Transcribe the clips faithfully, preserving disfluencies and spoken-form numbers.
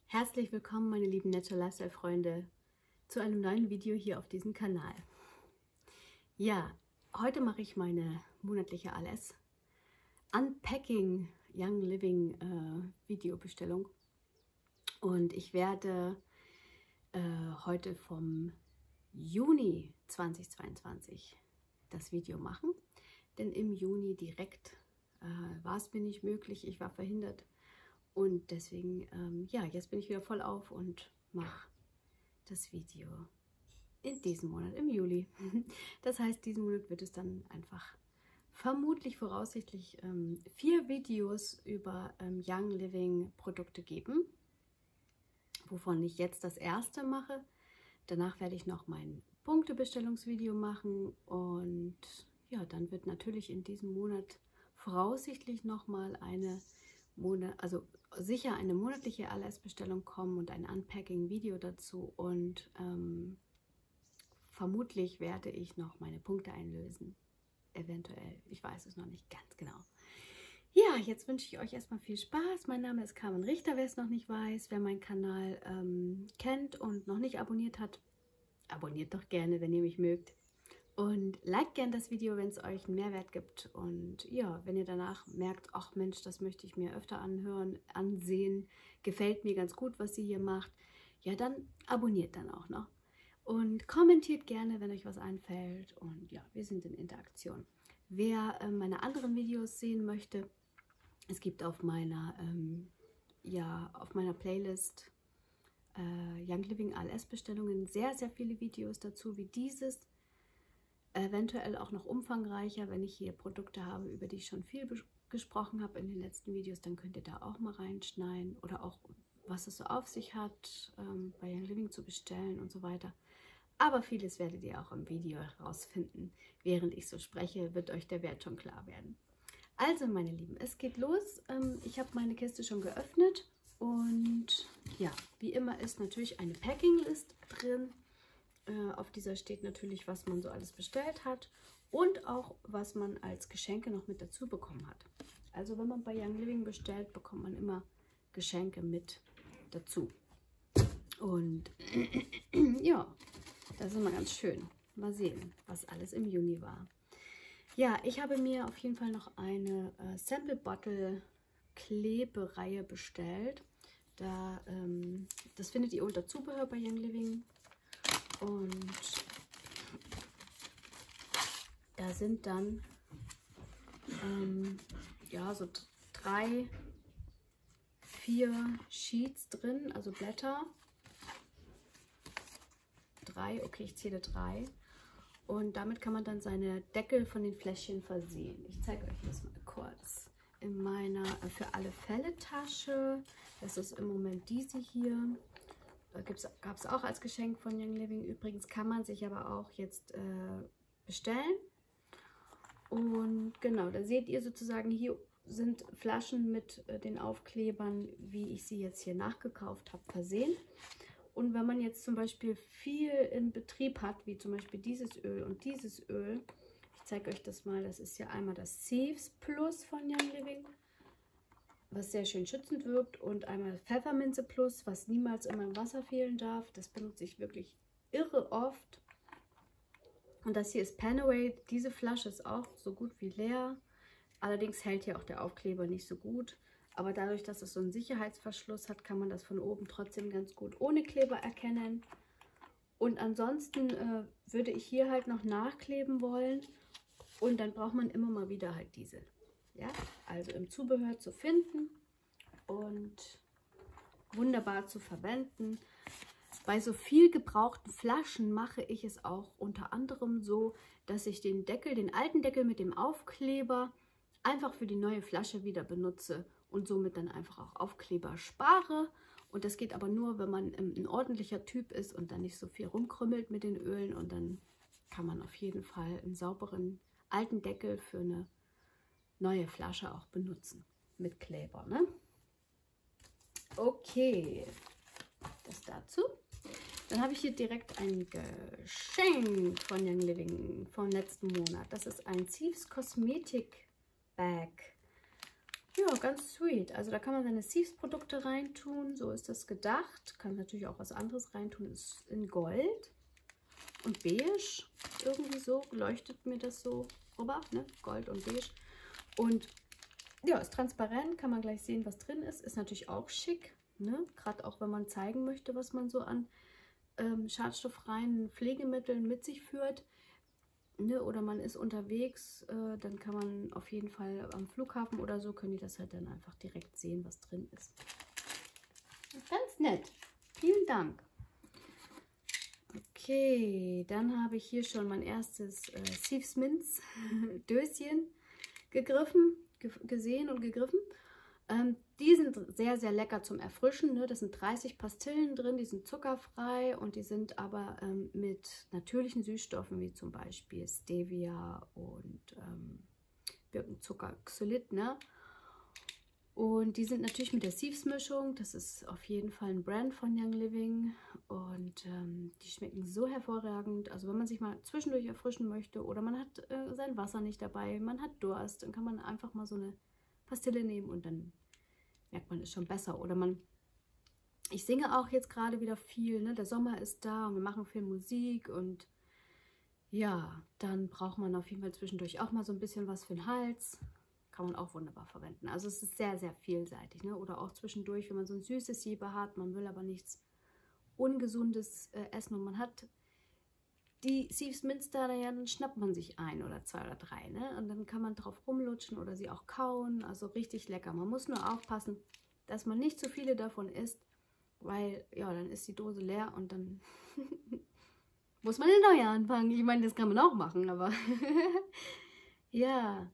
Herzlich willkommen, meine lieben Natural Lifestyle Freunde, zu einem neuen Video hier auf diesem Kanal. Ja, heute mache ich meine monatliche A L S Unpacking Young Living äh, Videobestellung und ich werde äh, heute vom Juni zweitausendzweiundzwanzig das Video machen, denn im Juni direkt äh, war es mir nicht möglich, ich war verhindert. Und deswegen, ähm, ja, jetzt bin ich wieder voll auf und mache das Video in diesem Monat, im Juli. Das heißt, diesen Monat wird es dann einfach vermutlich voraussichtlich ähm, vier Videos über ähm, Young Living Produkte geben, wovon ich jetzt das erste mache. Danach werde ich noch mein Punktebestellungsvideo machen und ja, dann wird natürlich in diesem Monat voraussichtlich nochmal eine Monat, also sicher eine monatliche A L S-Bestellung kommen und ein Unpacking-Video dazu und ähm, vermutlich werde ich noch meine Punkte einlösen. Eventuell, ich weiß es noch nicht ganz genau. Ja, jetzt wünsche ich euch erstmal viel Spaß. Mein Name ist Carmen Richter, wer es noch nicht weiß. Wer meinen Kanal ähm, kennt und noch nicht abonniert hat, abonniert doch gerne, wenn ihr mich mögt. Und liked gerne das Video, wenn es euch einen Mehrwert gibt. Und ja, wenn ihr danach merkt, ach Mensch, das möchte ich mir öfter anhören, ansehen, gefällt mir ganz gut, was sie hier macht, ja, dann abonniert dann auch noch. Und kommentiert gerne, wenn euch was einfällt. Und ja, wir sind in Interaktion. Wer äh, meine anderen Videos sehen möchte, es gibt auf meiner, ähm, ja, auf meiner Playlist äh, Young Living A L S-Bestellungen sehr, sehr viele Videos dazu, wie dieses. Eventuell auch noch umfangreicher, wenn ich hier Produkte habe, über die ich schon viel gesprochen habe in den letzten Videos, dann könnt ihr da auch mal reinschneiden oder auch, was es so auf sich hat, ähm, bei Young Living zu bestellen und so weiter. Aber vieles werdet ihr auch im Video herausfinden. Während ich so spreche, wird euch der Wert schon klar werden. Also meine Lieben, es geht los. Ähm, ich habe meine Kiste schon geöffnet und ja, wie immer ist natürlich eine Packing-List drin. Auf dieser steht natürlich, was man so alles bestellt hat und auch, was man als Geschenke noch mit dazu bekommen hat. Also wenn man bei Young Living bestellt, bekommt man immer Geschenke mit dazu. Und ja, das ist immer ganz schön. Mal sehen, was alles im Juni war. Ja, ich habe mir auf jeden Fall noch eine äh, Sample Bottle Klebereihe bestellt. Da, ähm, das findet ihr unter Zubehör bei Young Living. Und da sind dann ähm, ja, so drei, vier Sheets drin, also Blätter. Drei, okay, ich zähle drei. Und damit kann man dann seine Deckel von den Fläschchen versehen. Ich zeige euch das mal kurz. In meiner äh, für alle Fälle Tasche, das ist im Moment diese hier. Gab es auch als Geschenk von Young Living. Übrigens kann man sich aber auch jetzt äh, bestellen. Und genau, da seht ihr sozusagen, hier sind Flaschen mit äh, den Aufklebern, wie ich sie jetzt hier nachgekauft habe, versehen. Und wenn man jetzt zum Beispiel viel in Betrieb hat, wie zum Beispiel dieses Öl und dieses Öl, ich zeige euch das mal, das ist ja einmal das Thieves Plus von Young Living, was sehr schön schützend wirkt, und einmal Pfefferminze Plus, was niemals in meinem Wasser fehlen darf. Das benutze ich wirklich irre oft. Und das hier ist Panaway. Diese Flasche ist auch so gut wie leer. Allerdings hält hier auch der Aufkleber nicht so gut. Aber dadurch, dass es so einen Sicherheitsverschluss hat, kann man das von oben trotzdem ganz gut ohne Kleber erkennen. Und ansonsten äh, würde ich hier halt noch nachkleben wollen. Und dann braucht man immer mal wieder halt diese. Ja, also im Zubehör zu finden und wunderbar zu verwenden. Bei so viel gebrauchten Flaschen mache ich es auch unter anderem so, dass ich den Deckel, den alten Deckel mit dem Aufkleber einfach für die neue Flasche wieder benutze und somit dann einfach auch Aufkleber spare. Und das geht aber nur, wenn man ein ordentlicher Typ ist und dann nicht so viel rumkrümmelt mit den Ölen, und dann kann man auf jeden Fall einen sauberen alten Deckel für eine neue Flasche auch benutzen mit Kleber, ne? Okay, das dazu. Dann habe ich hier direkt ein Geschenk von Young Living vom letzten Monat. Das ist ein Thieves Kosmetik Bag. Ja, ganz sweet. Also da kann man seine Sieves-Produkte reintun. So ist das gedacht. Kann natürlich auch was anderes reintun. Ist in Gold und beige. Irgendwie so leuchtet mir das so rüber. Ne? Gold und beige. Und ja, ist transparent. Kann man gleich sehen, was drin ist. Ist natürlich auch schick. Ne? Gerade auch, wenn man zeigen möchte, was man so an ähm, schadstofffreien Pflegemitteln mit sich führt. Ne, oder man ist unterwegs, äh, dann kann man auf jeden Fall am Flughafen oder so, können die das halt dann einfach direkt sehen, was drin ist. Ganz nett. Vielen Dank. Okay, dann habe ich hier schon mein erstes äh, Sieves Minz Döschen gegriffen, ge gesehen und gegriffen. Ähm, die sind sehr, sehr lecker zum Erfrischen. Ne? Das sind dreißig Pastillen drin, die sind zuckerfrei und die sind aber ähm, mit natürlichen Süßstoffen, wie zum Beispiel Stevia und ähm, Birkenzucker, Xylit. Ne? Und die sind natürlich mit der Sieves-Mischung. Das ist auf jeden Fall ein Brand von Young Living. Und ähm, die schmecken so hervorragend. Also wenn man sich mal zwischendurch erfrischen möchte oder man hat äh, sein Wasser nicht dabei, man hat Durst, dann kann man einfach mal so eine Pastille nehmen und dann merkt man es schon besser. Oder man, ich singe auch jetzt gerade wieder viel, ne? Der Sommer ist da und wir machen viel Musik und ja, dann braucht man auf jeden Fall zwischendurch auch mal so ein bisschen was für den Hals. Kann man auch wunderbar verwenden. Also es ist sehr, sehr vielseitig. Ne? Oder auch zwischendurch, wenn man so ein süßes Sieber hat, man will aber nichts Ungesundes äh, essen und man hat die Sieves Minz da, ja, dann schnappt man sich ein oder zwei oder drei, ne? Und dann kann man drauf rumlutschen oder sie auch kauen. Also richtig lecker. Man muss nur aufpassen, dass man nicht zu viele davon isst, weil, ja, dann ist die Dose leer und dann muss man eine neue anfangen. Ich meine, das kann man auch machen, aber ja.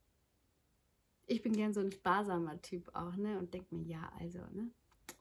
Ich bin gern so ein sparsamer Typ auch, ne? Und denke mir, ja, also, ne?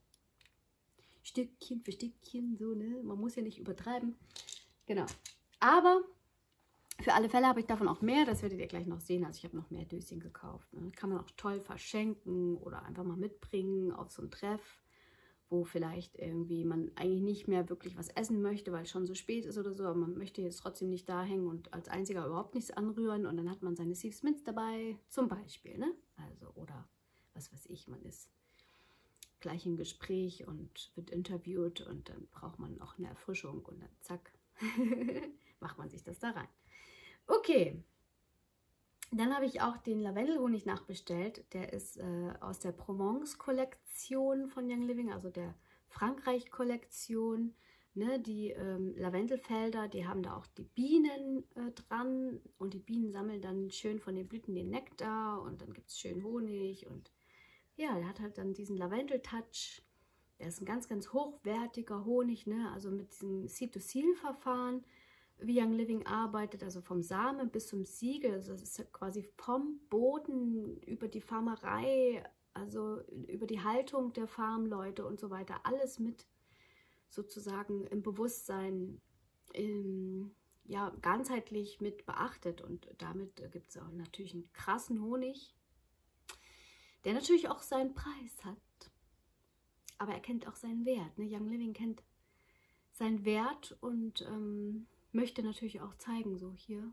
Stückchen für Stückchen, so, ne? Man muss ja nicht übertreiben. Genau. Aber für alle Fälle habe ich davon auch mehr. Das werdet ihr gleich noch sehen. Also ich habe noch mehr Döschen gekauft. Ne? Kann man auch toll verschenken oder einfach mal mitbringen auf so einen Treff, wo vielleicht irgendwie man eigentlich nicht mehr wirklich was essen möchte, weil es schon so spät ist oder so. Aber man möchte jetzt trotzdem nicht da hängen und als einziger überhaupt nichts anrühren. Und dann hat man seine Sieves Minz dabei, zum Beispiel. Ne? Also, oder was weiß ich, man ist gleich im Gespräch und wird interviewt und dann braucht man auch eine Erfrischung und dann zack. macht man sich das da rein. Okay, dann habe ich auch den Lavendelhonig nachbestellt. Der ist äh, aus der Provence-Kollektion von Young Living, also der Frankreich-Kollektion. Ne, die ähm, Lavendelfelder, die haben da auch die Bienen äh, dran und die Bienen sammeln dann schön von den Blüten den Nektar und dann gibt es schön Honig und ja, der hat halt dann diesen Lavendel-Touch. Der ist ein ganz, ganz hochwertiger Honig, ne? Also mit diesem Seed-to-Seal-Verfahren, wie Young Living arbeitet, also vom Samen bis zum Siegel. Also das ist quasi vom Boden über die Farmerei, also über die Haltung der Farmleute und so weiter. Alles mit sozusagen im Bewusstsein, im, ja, ganzheitlich mit beachtet. Und damit gibt es auch natürlich einen krassen Honig, der natürlich auch seinen Preis hat. Aber er kennt auch seinen Wert. Ne? Young Living kennt seinen Wert und ähm, möchte natürlich auch zeigen, so hier,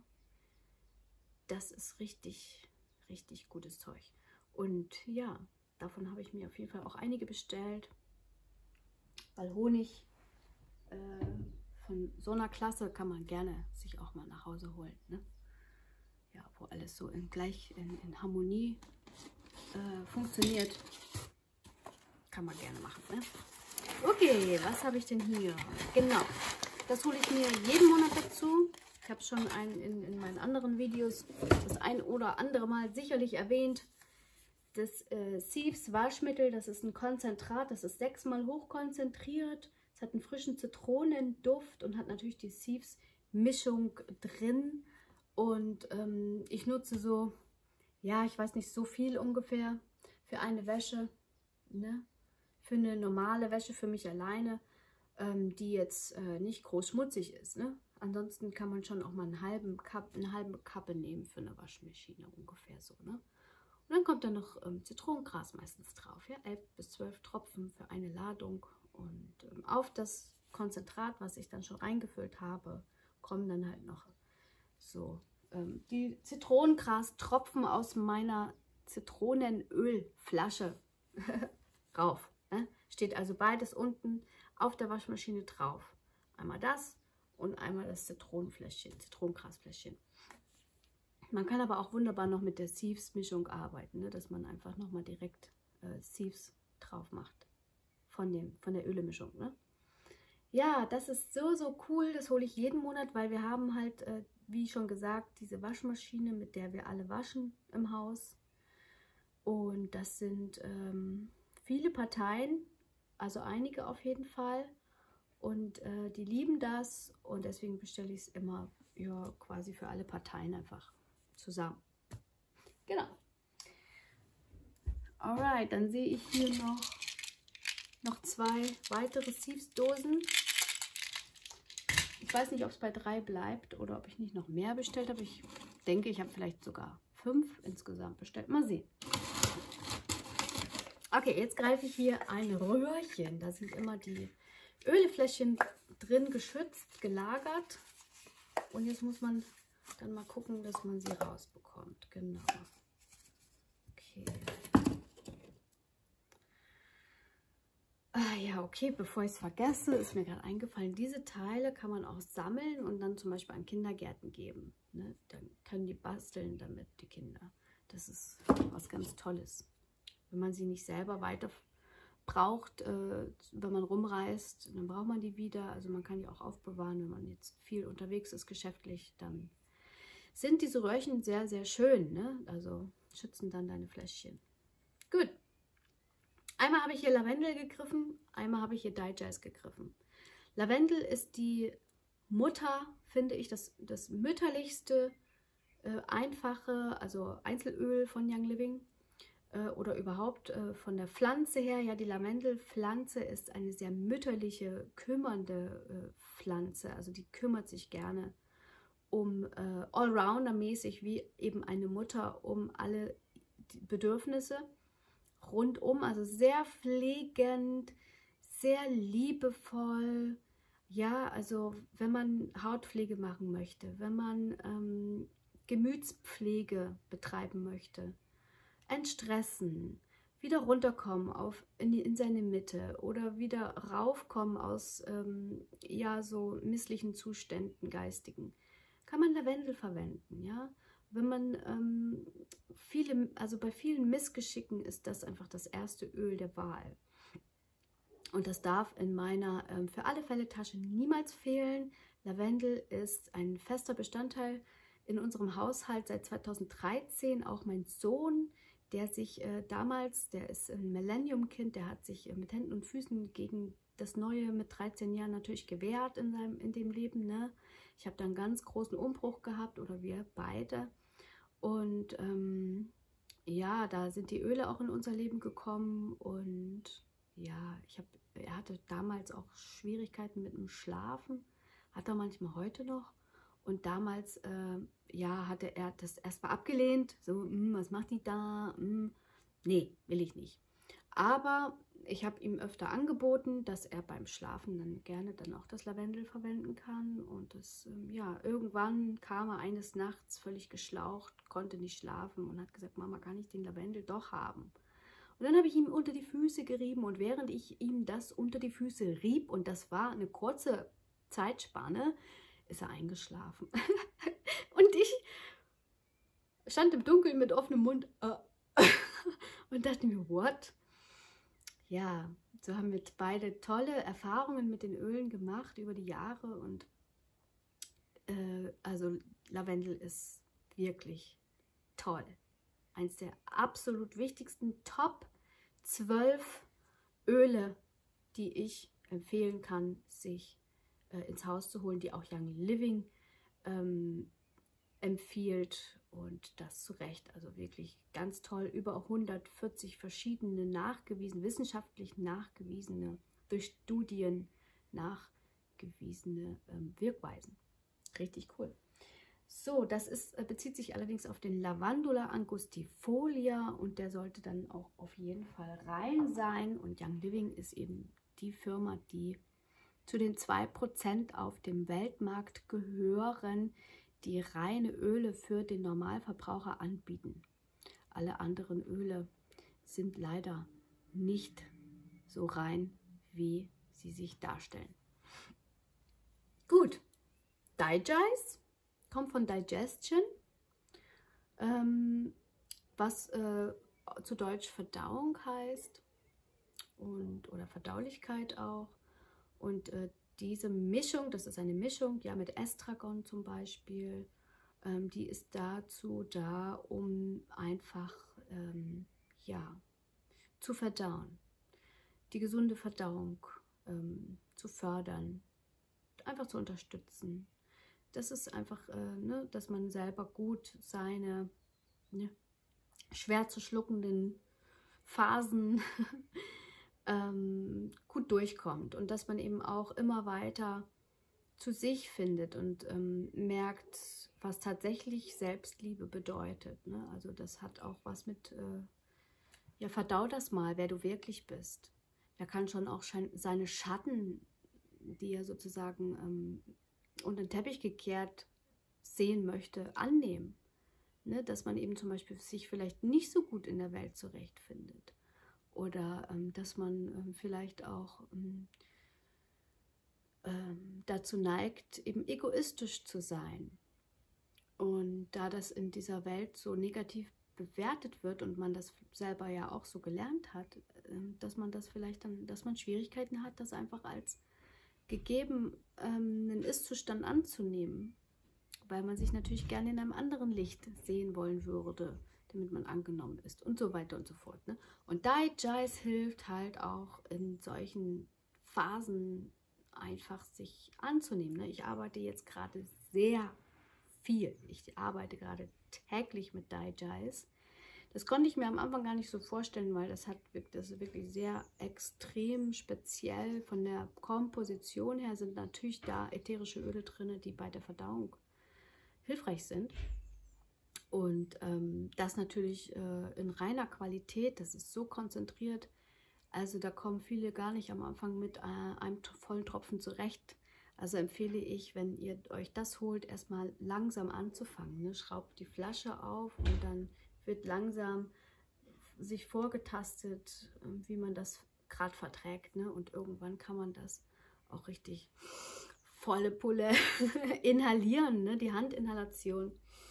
das ist richtig, richtig gutes Zeug. Und ja, davon habe ich mir auf jeden Fall auch einige bestellt, weil Honig äh, von so einer Klasse kann man gerne sich auch mal nach Hause holen. Ne? Ja, wo alles so in, gleich in, in Harmonie äh, funktioniert. Kann man gerne machen. Ne? Okay, was habe ich denn hier? Genau, das hole ich mir jeden Monat dazu. Ich habe schon ein, in, in meinen anderen Videos das ein oder andere Mal sicherlich erwähnt. Das äh, Sieves Waschmittel, das ist ein Konzentrat, das ist sechsmal hochkonzentriert. Es hat einen frischen Zitronenduft und hat natürlich die Sieves Mischung drin. Und ähm, ich nutze so, ja, ich weiß nicht, so viel ungefähr für eine Wäsche, ne? Für eine normale Wäsche für mich alleine, ähm, die jetzt äh, nicht groß schmutzig ist. Ne? Ansonsten kann man schon auch mal einen halben Cup, eine halbe Kappe nehmen für eine Waschmaschine, ungefähr so. Ne? Und dann kommt da noch ähm, Zitronengras meistens drauf, ja? elf bis zwölf Tropfen für eine Ladung. Und ähm, auf das Konzentrat, was ich dann schon reingefüllt habe, kommen dann halt noch so ähm, die Zitronengrastropfen aus meiner Zitronenölflasche rauf. Ne? Steht also beides unten auf der Waschmaschine drauf. Einmal das und einmal das Zitronenfläschchen, Zitronengrasfläschchen. Man kann aber auch wunderbar noch mit der Sieves-Mischung arbeiten, ne? Dass man einfach nochmal direkt äh, Sieves drauf macht von, dem, von der Ölemischung. Ne? Ja, das ist so, so cool. Das hole ich jeden Monat, weil wir haben halt, äh, wie schon gesagt, diese Waschmaschine, mit der wir alle waschen im Haus. Und das sind ähm, viele Parteien, also einige auf jeden Fall. Und äh, die lieben das und deswegen bestelle ich es immer ja, quasi für alle Parteien einfach zusammen. Genau. Alright, dann sehe ich hier noch, noch zwei weitere Sieves-Dosen. Ich weiß nicht, ob es bei drei bleibt oder ob ich nicht noch mehr bestellt habe. Ich denke, ich habe vielleicht sogar fünf insgesamt bestellt. Mal sehen. Okay, jetzt greife ich hier ein Röhrchen. Da sind immer die Ölefläschchen drin geschützt, gelagert. Und jetzt muss man dann mal gucken, dass man sie rausbekommt. Genau. Okay. Ah ja, okay, bevor ich es vergesse, ist mir gerade eingefallen, diese Teile kann man auch sammeln und dann zum Beispiel an Kindergärten geben. Ne? Dann können die basteln damit, die Kinder. Das ist was ganz Tolles. Wenn man sie nicht selber weiter braucht, äh, wenn man rumreist, dann braucht man die wieder. Also man kann die auch aufbewahren, wenn man jetzt viel unterwegs ist, geschäftlich, dann sind diese Röhrchen sehr, sehr schön. Ne? Also schützen dann deine Fläschchen. Gut. Einmal habe ich hier Lavendel gegriffen, einmal habe ich hier Digest gegriffen. Lavendel ist die Mutter, finde ich, das, das mütterlichste, äh, einfache, also Einzelöl von Young Living äh, oder überhaupt äh, von der Pflanze her. Ja, die Lavendelpflanze ist eine sehr mütterliche, kümmernde äh, Pflanze, also die kümmert sich gerne um äh, Allrounder-mäßig wie eben eine Mutter um alle Bedürfnisse. Rundum, also sehr pflegend, sehr liebevoll. Ja, also wenn man Hautpflege machen möchte, wenn man ähm, Gemütspflege betreiben möchte, entstressen, wieder runterkommen auf in, die, in seine Mitte oder wieder raufkommen aus ähm, ja so misslichen Zuständen, geistigen, kann man Lavendel verwenden, ja. Wenn man ähm, viele, also bei vielen Missgeschicken ist das einfach das erste Öl der Wahl. Und das darf in meiner ähm, für alle Fälle Tasche niemals fehlen. Lavendel ist ein fester Bestandteil in unserem Haushalt seit zweitausenddreizehn. Auch mein Sohn, der sich äh, damals, der ist ein Millennium-Kind, der hat sich äh, mit Händen und Füßen gegen das Neue mit dreizehn Jahren natürlich gewehrt in, seinem, in dem Leben. Ne? Ich habe da einen ganz großen Umbruch gehabt, oder wir beide. Und ähm, ja, da sind die Öle auch in unser Leben gekommen. Und ja, ich hab, er hatte damals auch Schwierigkeiten mit dem Schlafen. Hat er manchmal heute noch. Und damals, äh, ja, hatte er das erstmal abgelehnt. So, was macht die da? Mh. Nee, will ich nicht. Aber ich habe ihm öfter angeboten, dass er beim Schlafen dann gerne dann auch das Lavendel verwenden kann. Und das, ähm, ja, irgendwann kam er eines Nachts völlig geschlaucht, konnte nicht schlafen und hat gesagt, Mama, kann ich den Lavendel doch haben? Und dann habe ich ihm unter die Füße gerieben und während ich ihm das unter die Füße rieb, und das war eine kurze Zeitspanne, ist er eingeschlafen. Und ich stand im Dunkeln mit offenem Mund äh, und dachte mir, what? Ja, so haben wir beide tolle Erfahrungen mit den Ölen gemacht über die Jahre. Und äh, also Lavendel ist wirklich toll. Eins der absolut wichtigsten Top zwölf Öle, die ich empfehlen kann, sich äh, ins Haus zu holen, die auch Young Living ähm, empfiehlt. Und das zu Recht, also wirklich ganz toll. Über hundertvierzig verschiedene nachgewiesen, wissenschaftlich nachgewiesene, durch Studien nachgewiesene ähm, Wirkweisen. Richtig cool. So, das ist, äh, bezieht sich allerdings auf den Lavandula angustifolia und der sollte dann auch auf jeden Fall rein sein. Und Young Living ist eben die Firma, die zu den zwei Prozent auf dem Weltmarkt gehören, die reine Öle für den Normalverbraucher anbieten. alle anderen Öle sind leider nicht so rein, wie sie sich darstellen. Gut, Digest kommt von Digestion, ähm, was äh, zu Deutsch Verdauung heißt und oder Verdaulichkeit auch. Und äh, diese Mischung, das ist eine Mischung, ja, mit Estragon zum Beispiel, ähm, die ist dazu da, um einfach ähm, ja, zu verdauen, die gesunde Verdauung ähm, zu fördern, einfach zu unterstützen. Das ist einfach, äh, ne, dass man selber gut seine ne, schwer zu schluckenden Phasen ähm, gut durchkommt und dass man eben auch immer weiter zu sich findet und ähm, merkt, was tatsächlich Selbstliebe bedeutet. Ne? Also das hat auch was mit, äh, ja, verdau das mal, wer du wirklich bist. Wer kann schon auch seine Schatten, die er sozusagen ähm, unter den Teppich gekehrt sehen möchte, annehmen. Ne? Dass man eben zum Beispiel sich vielleicht nicht so gut in der Welt zurechtfindet. Oder ähm, dass man ähm, vielleicht auch ähm, ähm, dazu neigt, eben egoistisch zu sein. Und da das in dieser Welt so negativ bewertet wird und man das selber ja auch so gelernt hat, äh, dass man das vielleicht dann, dass man Schwierigkeiten hat, das einfach als gegeben ähm, einen Ist-Zustand anzunehmen, weil man sich natürlich gerne in einem anderen Licht sehen wollen würde, damit man angenommen ist und so weiter und so fort. Ne? Und Digest hilft halt auch in solchen Phasen einfach sich anzunehmen. Ne? Ich arbeite jetzt gerade sehr viel. Ich arbeite gerade täglich mit Digest. Das konnte ich mir am Anfang gar nicht so vorstellen, weil das hat das ist wirklich sehr extrem speziell. Von der Komposition her sind natürlich da ätherische Öle drin, die bei der Verdauung hilfreich sind. Und ähm, das natürlich äh, in reiner Qualität, das ist so konzentriert. Also da kommen viele gar nicht am Anfang mit äh, einem vollen Tropfen zurecht. Also empfehle ich, wenn ihr euch das holt, erstmal langsam anzufangen. Ne? Schraubt die Flasche auf und dann wird langsam sich vorgetastet, wie man das gerade verträgt. Ne? Und irgendwann kann man das auch richtig volle Pulle inhalieren, ne? Die Handinhalation.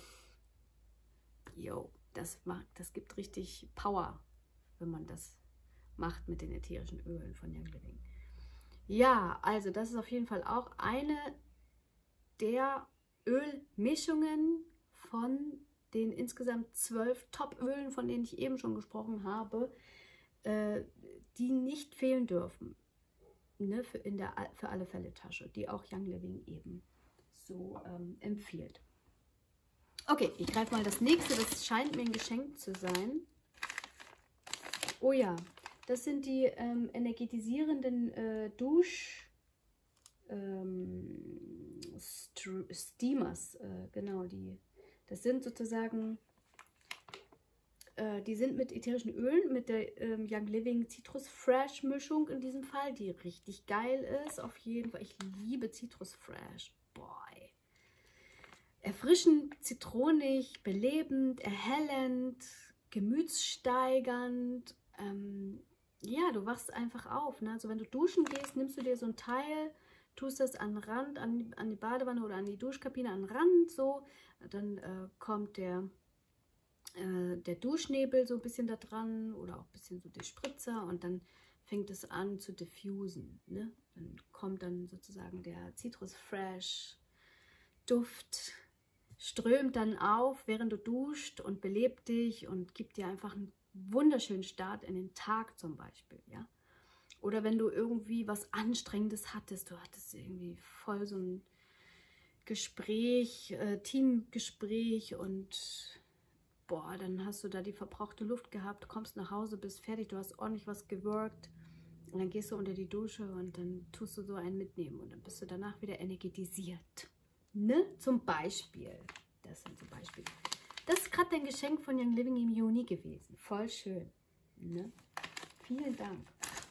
Jo, das, macht, das gibt richtig Power, wenn man das macht mit den ätherischen Ölen von Young Living. Ja, also das ist auf jeden Fall auch eine der Ölmischungen von den insgesamt zwölf Top-Ölen, von denen ich eben schon gesprochen habe, äh, die nicht fehlen dürfen, ne, für, in der für alle Fälle Tasche, die auch Young Living eben so ähm, empfiehlt. Okay, ich greife mal das nächste, das scheint mir ein Geschenk zu sein. Oh ja, das sind die ähm, energetisierenden äh, Dusch ähm, Steamers, äh, genau, die, das sind sozusagen, äh, die sind mit ätherischen Ölen, mit der ähm, Young Living Citrus Fresh Mischung in diesem Fall, die richtig geil ist, auf jeden Fall. Ich liebe Citrus Fresh, boah, ey. Erfrischend, zitronig, belebend, erhellend, gemütssteigernd, ähm, ja, du wachst einfach auf. Ne? Also wenn du duschen gehst, nimmst du dir so ein Teil, tust das an den Rand, an, an die Badewanne oder an die Duschkabine, an den Rand, so. Dann äh, kommt der, äh, der Duschnebel so ein bisschen da dran oder auch ein bisschen so die Spritzer und dann fängt es an zu diffusen. Ne? Dann kommt dann sozusagen der Citrus Fresh Duft, strömt dann auf, während du duscht und belebt dich und gibt dir einfach einen wunderschönen Start in den Tag zum Beispiel, ja. Oder wenn du irgendwie was Anstrengendes hattest, du hattest irgendwie voll so ein Gespräch, äh, Teamgespräch und boah, dann hast du da die verbrauchte Luft gehabt, kommst nach Hause, bist fertig, du hast ordentlich was geworkt und dann gehst du unter die Dusche und dann tust du so einen mitnehmen und dann bist du danach wieder energetisiert. Ne? Zum Beispiel. Das sind zum Beispiel. Das ist gerade dein Geschenk von Young Living im Juni gewesen. Voll schön. Ne? Vielen Dank.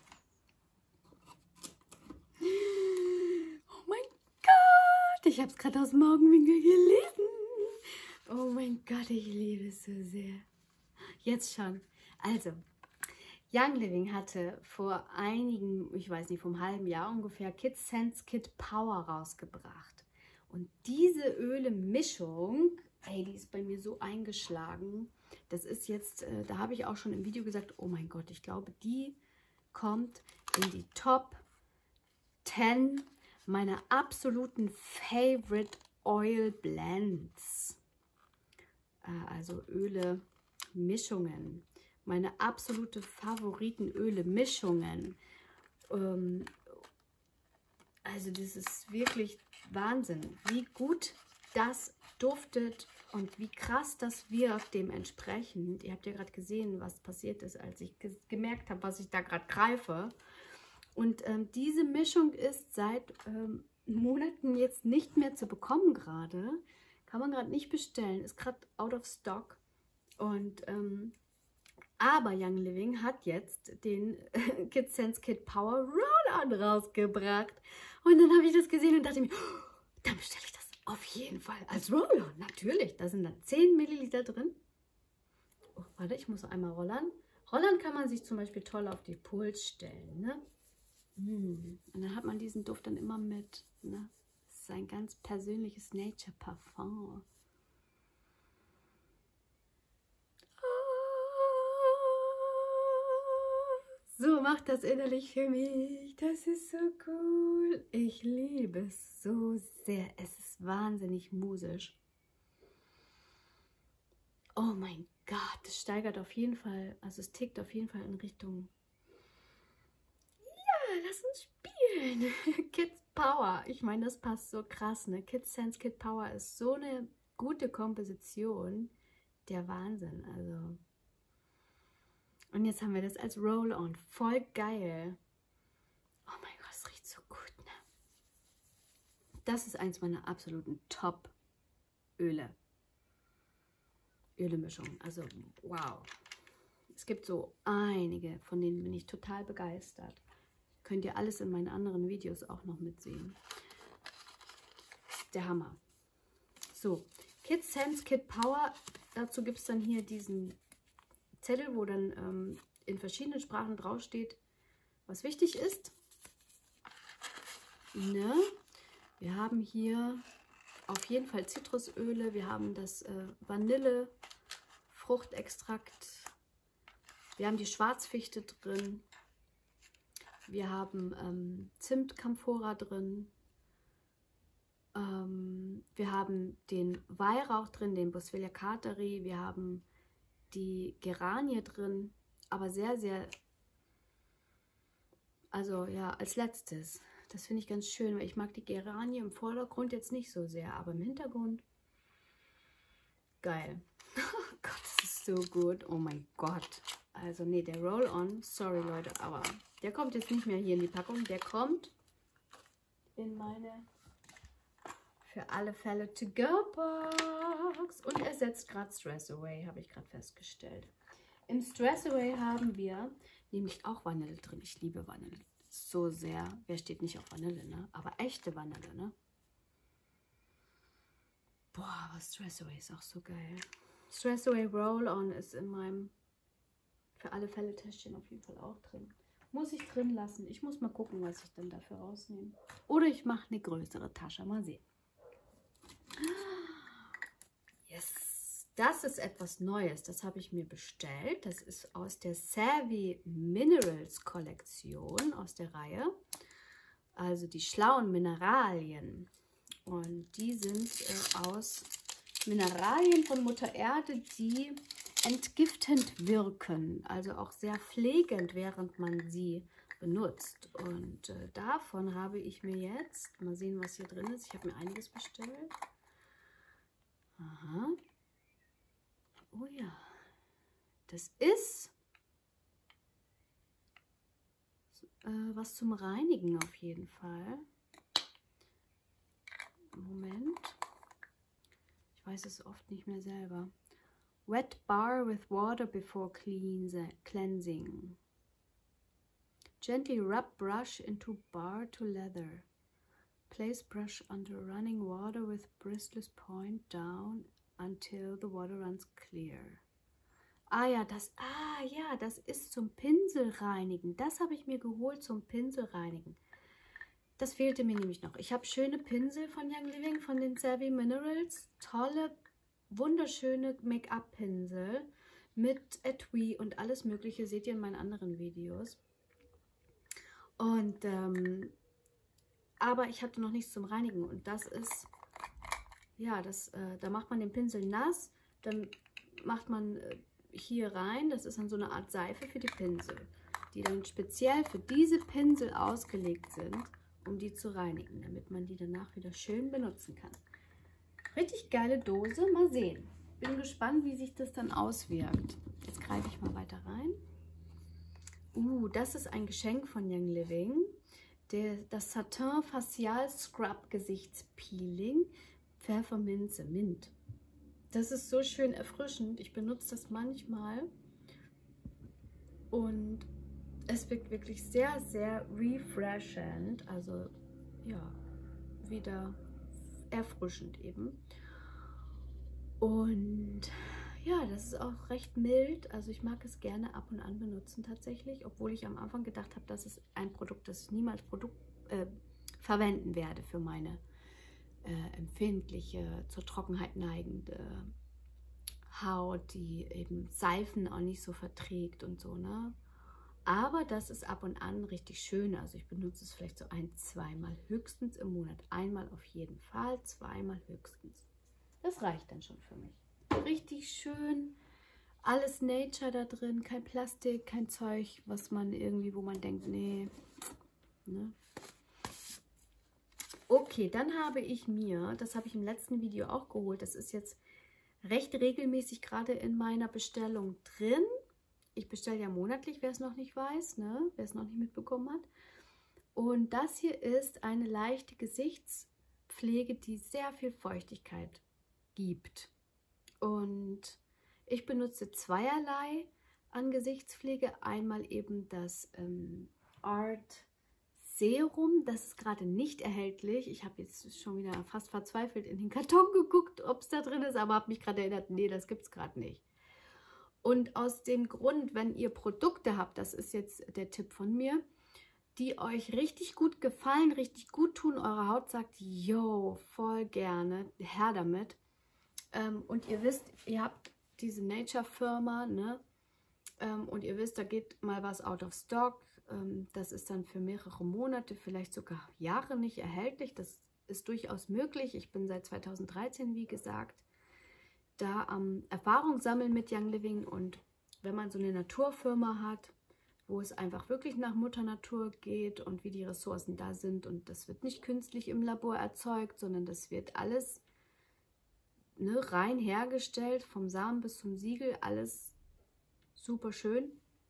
Oh mein Gott. Ich habe es gerade aus dem Augenwinkel gelesen. Oh mein Gott, ich liebe es so sehr. jetzt schon. Also, Young Living hatte vor einigen, ich weiß nicht, vom halben Jahr ungefähr, Kids Sense Kid Power rausgebracht. Und diese Öle-Mischung, ey, die ist bei mir so eingeschlagen. Das ist jetzt, äh, da habe ich auch schon im Video gesagt, oh mein Gott, ich glaube, die kommt in die Top zehn meiner absoluten Favorite Oil Blends. Äh, also Öle-Mischungen. Meine absolute Favoriten Öle-Mischungen. Ähm, also das ist wirklich Wahnsinn, wie gut das duftet und wie krass das wirkt dementsprechend. Ihr habt ja gerade gesehen, was passiert ist, als ich ge gemerkt habe, was ich da gerade greife. Und ähm, diese Mischung ist seit ähm, Monaten jetzt nicht mehr zu bekommen gerade. Kann man gerade nicht bestellen, ist gerade out of stock. Und ähm, aber Young Living hat jetzt den äh, Kids Sense Kid Power Roll-On rausgebracht. Und dann habe ich das gesehen und dachte mir, oh, dann bestelle ich das auf jeden Fall als Roll-On. Natürlich, da sind dann zehn Milliliter drin. Oh, warte, ich muss einmal rollern. Rollern kann man sich zum Beispiel toll auf die Puls stellen. Ne? Mm. Und dann hat man diesen Duft dann immer mit. Ne? Das ist ein ganz persönliches Nature Parfum. So macht das innerlich für mich. Das ist so cool. Ich liebe es so sehr. Es ist wahnsinnig musisch. Oh mein Gott, es steigert auf jeden Fall, also es tickt auf jeden Fall in Richtung. Ja, lass uns spielen. Kids Power. Ich meine, das passt so krass, ne? Kids Sense Kid Power ist so eine gute Komposition. Der Wahnsinn, also. Und jetzt haben wir das als Roll-On. Voll geil. Oh mein Gott, es riecht so gut, ne? Das ist eins meiner absoluten Top-Öle. Ölemischung. Also, wow. Es gibt so einige, von denen bin ich total begeistert. Könnt ihr alles in meinen anderen Videos auch noch mitsehen. Der Hammer. So, Kids Sense Kid Power. Dazu gibt es dann hier diesen Zettel, wo dann ähm, in verschiedenen Sprachen draufsteht, was wichtig ist. Ne? Wir haben hier auf jeden Fall Zitrusöle, wir haben das äh, Vanille, Fruchtextrakt, wir haben die Schwarzfichte drin, wir haben ähm, Zimt-Camphora drin, ähm, wir haben den Weihrauch drin, den Boswellia cateri, wir haben die Geranie drin, aber sehr, sehr, also ja, als letztes. Das finde ich ganz schön, weil ich mag die Geranie im Vordergrund jetzt nicht so sehr, aber im Hintergrund geil. Oh Gott, das ist so gut. Oh mein Gott. Also nee, der Roll-On, sorry Leute, aber der kommt jetzt nicht mehr hier in die Packung. Der kommt in meine für alle Fälle To-Go-Box und ersetzt gerade Stress Away, habe ich gerade festgestellt. Im Stress Away haben wir nämlich auch Vanille drin. Ich liebe Vanille so sehr. Wer steht nicht auf Vanille, ne? Aber echte Vanille, ne? Boah, aber Stress Away ist auch so geil. Stress Away Roll-On ist in meinem für alle Fälle Täschchen auf jeden Fall auch drin. Muss ich drin lassen. Ich muss mal gucken, was ich dann dafür rausnehme. Oder ich mache eine größere Tasche. Mal sehen. Yes, das ist etwas Neues. Das habe ich mir bestellt. Das ist aus der Savvy Minerals Kollektion, aus der Reihe. Also die schlauen Mineralien. Und die sind äh, aus Mineralien von Mutter Erde, die entgiftend wirken. Also auch sehr pflegend, während man sie benutzt. Und äh, davon habe ich mir jetzt, mal sehen, was hier drin ist. Ich habe mir einiges bestellt. Aha. Oh ja. Das ist äh, was zum Reinigen auf jeden Fall. Moment. Ich weiß es oft nicht mehr selber. Wet bar with water before cleansing. Gently rub brush into bar to leather. Place brush under running water with bristless point down until the water runs clear. Ah ja, das, ah ja, das ist zum Pinselreinigen. Das habe ich mir geholt zum Pinselreinigen. Das fehlte mir nämlich noch. Ich habe schöne Pinsel von Young Living, von den Savvy Minerals. Tolle, wunderschöne Make-up-Pinsel mit Etui und alles Mögliche. Seht ihr in meinen anderen Videos. Und, ähm, aber ich hatte noch nichts zum Reinigen. Und das ist, ja, das, äh, da macht man den Pinsel nass. Dann macht man äh, hier rein. Das ist dann so eine Art Seife für die Pinsel, die dann speziell für diese Pinsel ausgelegt sind, um die zu reinigen, damit man die danach wieder schön benutzen kann. Richtig geile Dose, mal sehen. Bin gespannt, wie sich das dann auswirkt. Jetzt greife ich mal weiter rein. Uh, das ist ein Geschenk von Young Living. Der, das Satin Facial Scrub Gesichtspeeling Pfefferminze Mint. Das ist so schön erfrischend. Ich benutze das manchmal und es wirkt wirklich sehr, sehr refreshend. Also ja, wieder erfrischend eben. Und ja, das ist auch recht mild. Also ich mag es gerne ab und an benutzen tatsächlich, obwohl ich am Anfang gedacht habe, das ist ein Produkt, das ich niemals Produkt, äh, verwenden werde für meine äh, empfindliche, zur Trockenheit neigende Haut, die eben Seifen auch nicht so verträgt und so, ne? Aber das ist ab und an richtig schön. Also ich benutze es vielleicht so ein, zweimal höchstens im Monat. Einmal auf jeden Fall, zweimal höchstens. Das reicht dann schon für mich. Richtig schön. Alles Nature da drin. Kein Plastik, kein Zeug, was man irgendwie, wo man denkt, nee. Ne? Okay, dann habe ich mir, das habe ich im letzten Video auch geholt. Das ist jetzt recht regelmäßig gerade in meiner Bestellung drin. Ich bestelle ja monatlich, wer es noch nicht weiß, ne? Wer es noch nicht mitbekommen hat. Und das hier ist eine leichte Gesichtspflege, die sehr viel Feuchtigkeit gibt. Und ich benutze zweierlei an Gesichtspflege. Einmal eben das ähm, Art Serum, das ist gerade nicht erhältlich. Ich habe jetzt schon wieder fast verzweifelt in den Karton geguckt, ob es da drin ist, aber habe mich gerade erinnert, nee, das gibt es gerade nicht. Und aus dem Grund, wenn ihr Produkte habt, das ist jetzt der Tipp von mir, die euch richtig gut gefallen, richtig gut tun, eure Haut sagt, yo, voll gerne, her damit. Ähm, und ihr wisst, ihr habt diese Nature-Firma, ne? Ähm, und ihr wisst, da geht mal was out of stock. Ähm, das ist dann für mehrere Monate, vielleicht sogar Jahre nicht erhältlich. Das ist durchaus möglich. Ich bin seit zweitausenddreizehn, wie gesagt, da am ähm, Erfahrung sammeln mit Young Living. Und wenn man so eine Naturfirma hat, wo es einfach wirklich nach Mutter Natur geht und wie die Ressourcen da sind, und das wird nicht künstlich im Labor erzeugt, sondern das wird alles, ne, rein hergestellt, vom Samen bis zum Siegel, alles super schön,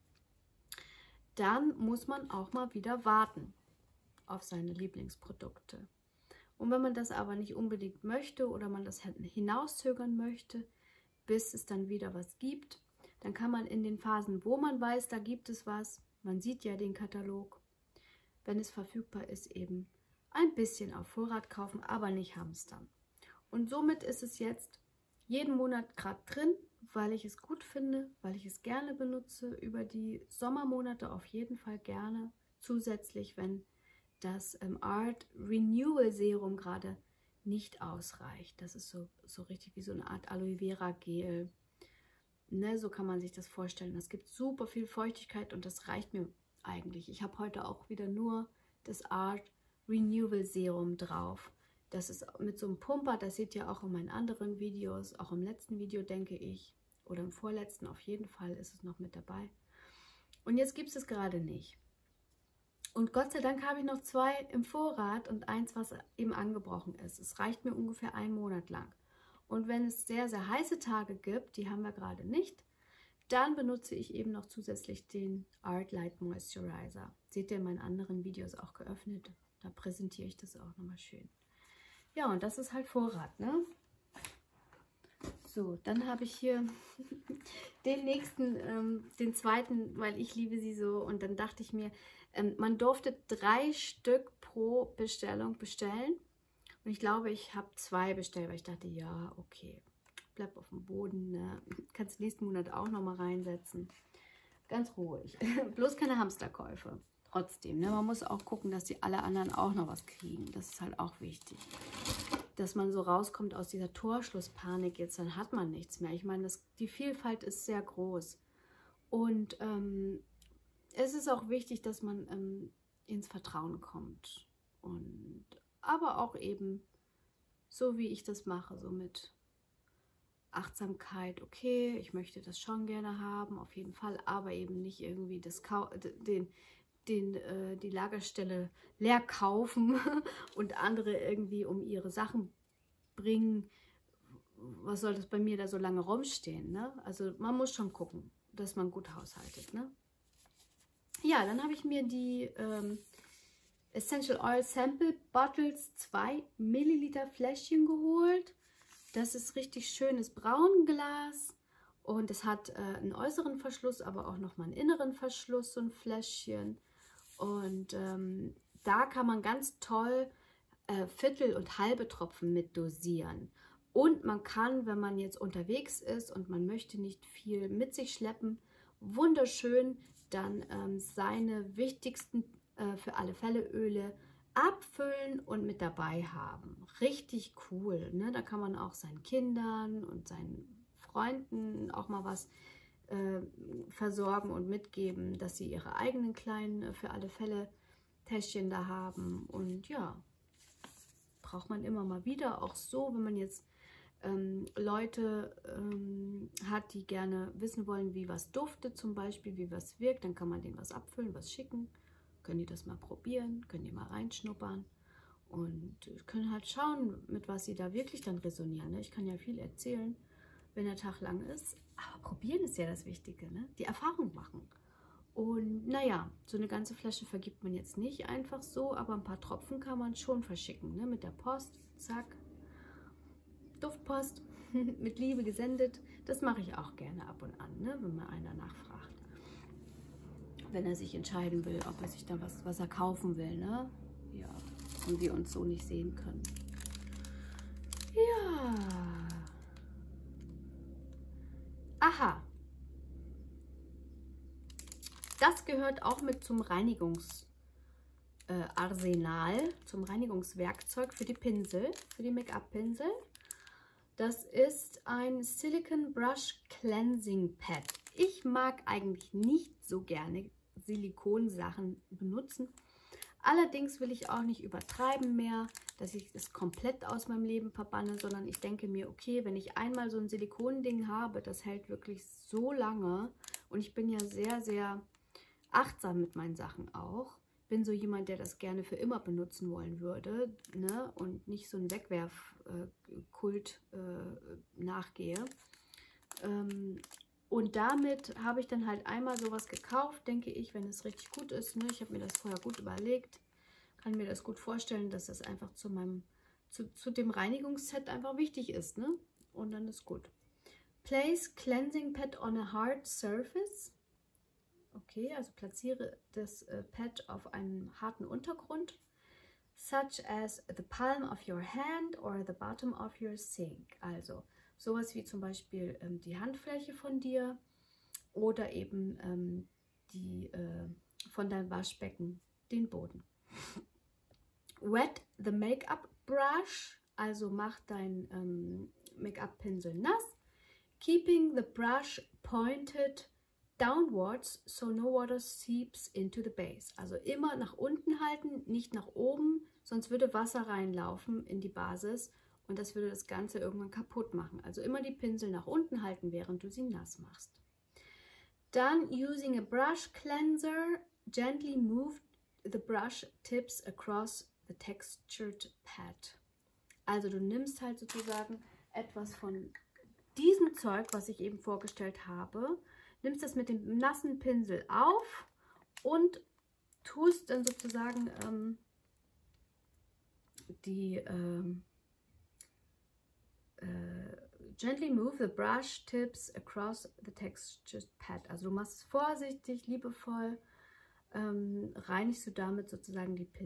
dann muss man auch mal wieder warten auf seine Lieblingsprodukte. Und wenn man das aber nicht unbedingt möchte oder man das hinauszögern möchte, bis es dann wieder was gibt, dann kann man in den Phasen, wo man weiß, da gibt es was, man sieht ja den Katalog, wenn es verfügbar ist, eben ein bisschen auf Vorrat kaufen, aber nicht hamstern. Und somit ist es jetzt jeden Monat gerade drin, weil ich es gut finde, weil ich es gerne benutze, über die Sommermonate auf jeden Fall gerne, zusätzlich, wenn das ähm, Art Renewal Serum gerade nicht ausreicht. Das ist so, so richtig wie so eine Art Aloe Vera Gel. Ne, so kann man sich das vorstellen. Es gibt super viel Feuchtigkeit und das reicht mir eigentlich. Ich habe heute auch wieder nur das Art Renewal Serum drauf. Das ist mit so einem Pumper, das seht ihr auch in meinen anderen Videos, auch im letzten Video, denke ich, oder im vorletzten, auf jeden Fall ist es noch mit dabei. Und jetzt gibt es es gerade nicht. Und Gott sei Dank habe ich noch zwei im Vorrat und eins, was eben angebrochen ist. Es reicht mir ungefähr einen Monat lang. Und wenn es sehr, sehr heiße Tage gibt, die haben wir gerade nicht, dann benutze ich eben noch zusätzlich den Art Light Moisturizer. Seht ihr in meinen anderen Videos auch geöffnet. Da präsentiere ich das auch nochmal schön. Ja, und das ist halt Vorrat, ne? So, dann habe ich hier den nächsten, ähm, den zweiten, weil ich liebe sie so. Und dann dachte ich mir, ähm, man durfte drei Stück pro Bestellung bestellen. Und ich glaube, ich habe zwei bestellt, weil ich dachte, ja, okay, bleib auf dem Boden. Ne? Kannst nächsten Monat auch nochmal reinsetzen. Ganz ruhig. Bloß keine Hamsterkäufe. Trotzdem, ne? Man muss auch gucken, dass die alle anderen auch noch was kriegen. Das ist halt auch wichtig. Dass man so rauskommt aus dieser Torschlusspanik jetzt, dann hat man nichts mehr. Ich meine, das, die Vielfalt ist sehr groß. Und ähm, es ist auch wichtig, dass man ähm, ins Vertrauen kommt. Und aber auch eben so, wie ich das mache, so mit Achtsamkeit. Okay, ich möchte das schon gerne haben, auf jeden Fall, aber eben nicht irgendwie das Kau den, den, äh, die Lagerstelle leer kaufen und andere irgendwie um ihre Sachen bringen. Was soll das bei mir da so lange rumstehen? Ne? Also man muss schon gucken, dass man gut haushaltet. Ne? Ja, dann habe ich mir die ähm, Essential Oil Sample Bottles zwei Milliliter Fläschchen geholt. Das ist richtig schönes Braunglas und es hat äh, einen äußeren Verschluss, aber auch nochmal einen inneren Verschluss, so ein Fläschchen. Und ähm, da kann man ganz toll äh, Viertel- und halbe Tropfen mit dosieren. Und man kann, wenn man jetzt unterwegs ist und man möchte nicht viel mit sich schleppen, wunderschön dann ähm, seine wichtigsten äh, für alle Fälle Öle abfüllen und mit dabei haben. Richtig cool. Ne? Da kann man auch seinen Kindern und seinen Freunden auch mal was äh, versorgen und mitgeben, dass sie ihre eigenen kleinen äh, für alle Fälle Täschchen da haben. Und ja, braucht man immer mal wieder. Auch so, wenn man jetzt ähm, Leute ähm, hat, die gerne wissen wollen, wie was duftet zum Beispiel, wie was wirkt, dann kann man denen was abfüllen, was schicken. Können die das mal probieren, können die mal reinschnuppern und können halt schauen, mit was sie da wirklich dann resonieren. Ne? Ich kann ja viel erzählen, wenn der Tag lang ist, aber probieren ist ja das Wichtige, ne? Die Erfahrung machen. Und naja, so eine ganze Flasche vergibt man jetzt nicht einfach so, aber ein paar Tropfen kann man schon verschicken, ne? Mit der Post, zack, Duftpost, mit Liebe gesendet. Das mache ich auch gerne ab und an, ne? Wenn mal einer nachfragt. Wenn er sich entscheiden will, ob er sich da was, was er kaufen will, ne? Ja, und wir uns so nicht sehen können. Ja. Aha. Das gehört auch mit zum Reinigungsarsenal, äh, zum Reinigungswerkzeug für die Pinsel, für die Make-up-Pinsel. Das ist ein Silicone Brush Cleansing Pad. Ich mag eigentlich nicht so gerne Silikonsachen benutzen. Allerdings will ich auch nicht übertreiben mehr, dass ich das komplett aus meinem Leben verbanne, sondern ich denke mir, okay, wenn ich einmal so ein Silikonding habe, das hält wirklich so lange und ich bin ja sehr, sehr achtsam mit meinen Sachen auch. Bin so jemand, der das gerne für immer benutzen wollen würde, ne? Und nicht so ein Wegwerfkult äh, nachgehe. Ähm, Und damit habe ich dann halt einmal sowas gekauft, denke ich, wenn es richtig gut ist. Ne? Ich habe mir das vorher gut überlegt, kann mir das gut vorstellen, dass das einfach zu meinem, zu, zu dem Reinigungsset einfach wichtig ist. Ne? Und dann ist gut. Place Cleansing Pad on a hard surface. Okay, also platziere das äh, Pad auf einem harten Untergrund. Such as the palm of your hand or the bottom of your sink. Also sowas wie zum Beispiel ähm, die Handfläche von dir oder eben ähm, die äh, von deinem Waschbecken, den Boden. Wet the Make-up Brush, also mach dein ähm, Make-up-Pinsel nass. Keeping the brush pointed downwards so no water seeps into the base. Also immer nach unten halten, nicht nach oben, sonst würde Wasser reinlaufen in die Basis. Und das würde das Ganze irgendwann kaputt machen. Also immer die Pinsel nach unten halten, während du sie nass machst. Dann, using a brush cleanser, gently move the brush tips across the textured pad. Also du nimmst halt sozusagen etwas von diesem Zeug, was ich eben vorgestellt habe, nimmst das mit dem nassen Pinsel auf und tust dann sozusagen ähm, die... Ähm, Uh, gently move the brush tips across the textured pad. Also du machst es vorsichtig, liebevoll, ähm, reinigst du damit sozusagen die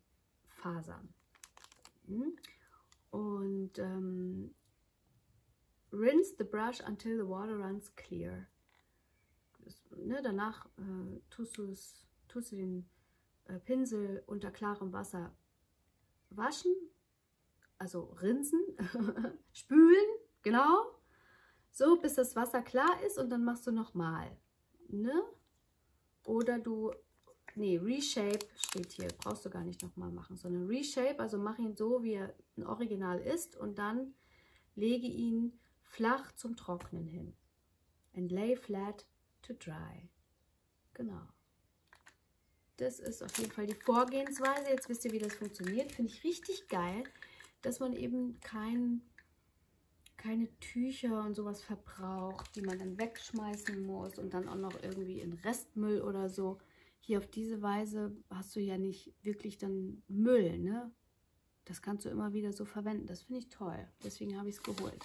Pinselfasern. Äh, hm? Und ähm, rinse the brush until the water runs clear. Das, ne, danach äh, tust, tust du den äh, Pinsel unter klarem Wasser waschen, also rinsen, spülen, genau, so bis das Wasser klar ist und dann machst du nochmal, ne? Oder du, nee, Reshape steht hier, brauchst du gar nicht nochmal machen, sondern Reshape, also mach ihn so, wie er ein Original ist und dann lege ihn flach zum Trocknen hin. And lay flat to dry. Genau. Das ist auf jeden Fall die Vorgehensweise. Jetzt wisst ihr, wie das funktioniert. Finde ich richtig geil, dass man eben kein, keine Tücher und sowas verbraucht, die man dann wegschmeißen muss und dann auch noch irgendwie in Restmüll oder so. Hier auf diese Weise hast du ja nicht wirklich dann Müll, ne? Das kannst du immer wieder so verwenden. Das finde ich toll. Deswegen habe ich es geholt.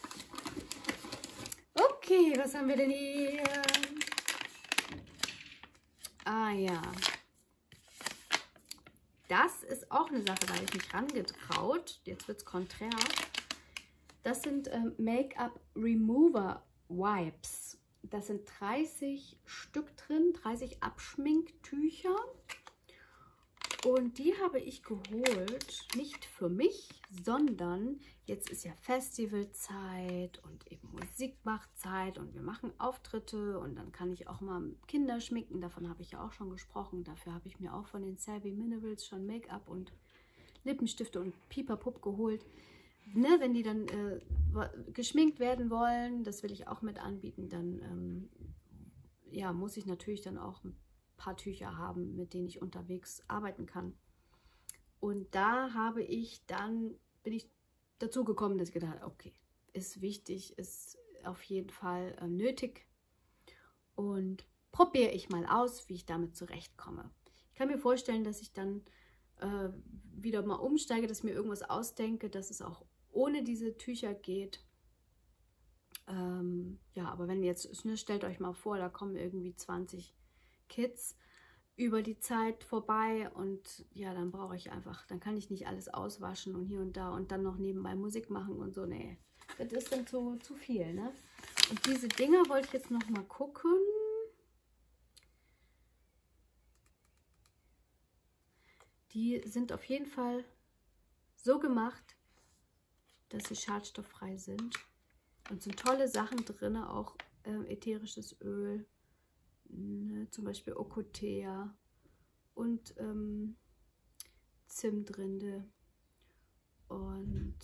Okay, was haben wir denn hier? Ah ja. Das ist auch eine Sache, da habe ich mich rangetraut. Jetzt wird es konträr. Das sind ähm, Make-up Remover Wipes. Das sind dreißig Stück drin, dreißig Abschminktücher. Und die habe ich geholt, nicht für mich, sondern jetzt ist ja Festivalzeit und eben Musikmachzeit und wir machen Auftritte und dann kann ich auch mal Kinder schminken, davon habe ich ja auch schon gesprochen. Dafür habe ich mir auch von den Savvy Minerals schon Make-up und Lippenstifte und Pipapup geholt. Ne, wenn die dann äh, geschminkt werden wollen, das will ich auch mit anbieten, dann ähm, ja, muss ich natürlich dann auch ein paar Tücher haben, mit denen ich unterwegs arbeiten kann. Und da habe ich dann, bin ich dazu gekommen, dass ich gedacht habe, okay, ist wichtig, ist auf jeden Fall äh, nötig und probiere ich mal aus, wie ich damit zurechtkomme. Ich kann mir vorstellen, dass ich dann äh, wieder mal umsteige, dass ich mir irgendwas ausdenke, dass es auch ohne diese Tücher geht. Ähm, ja, aber wenn jetzt, ne, stellt euch mal vor, da kommen irgendwie zwanzig Kids über die Zeit vorbei und ja, dann brauche ich einfach, dann kann ich nicht alles auswaschen und hier und da und dann noch nebenbei Musik machen und so, nee, das ist dann zu, zu viel, ne? Und diese Dinger wollte ich jetzt noch mal gucken. Die sind auf jeden Fall so gemacht, dass sie schadstofffrei sind und sind tolle Sachen drin, auch äh, ätherisches Öl, ne, zum Beispiel Ocotea und ähm, Zimtrinde und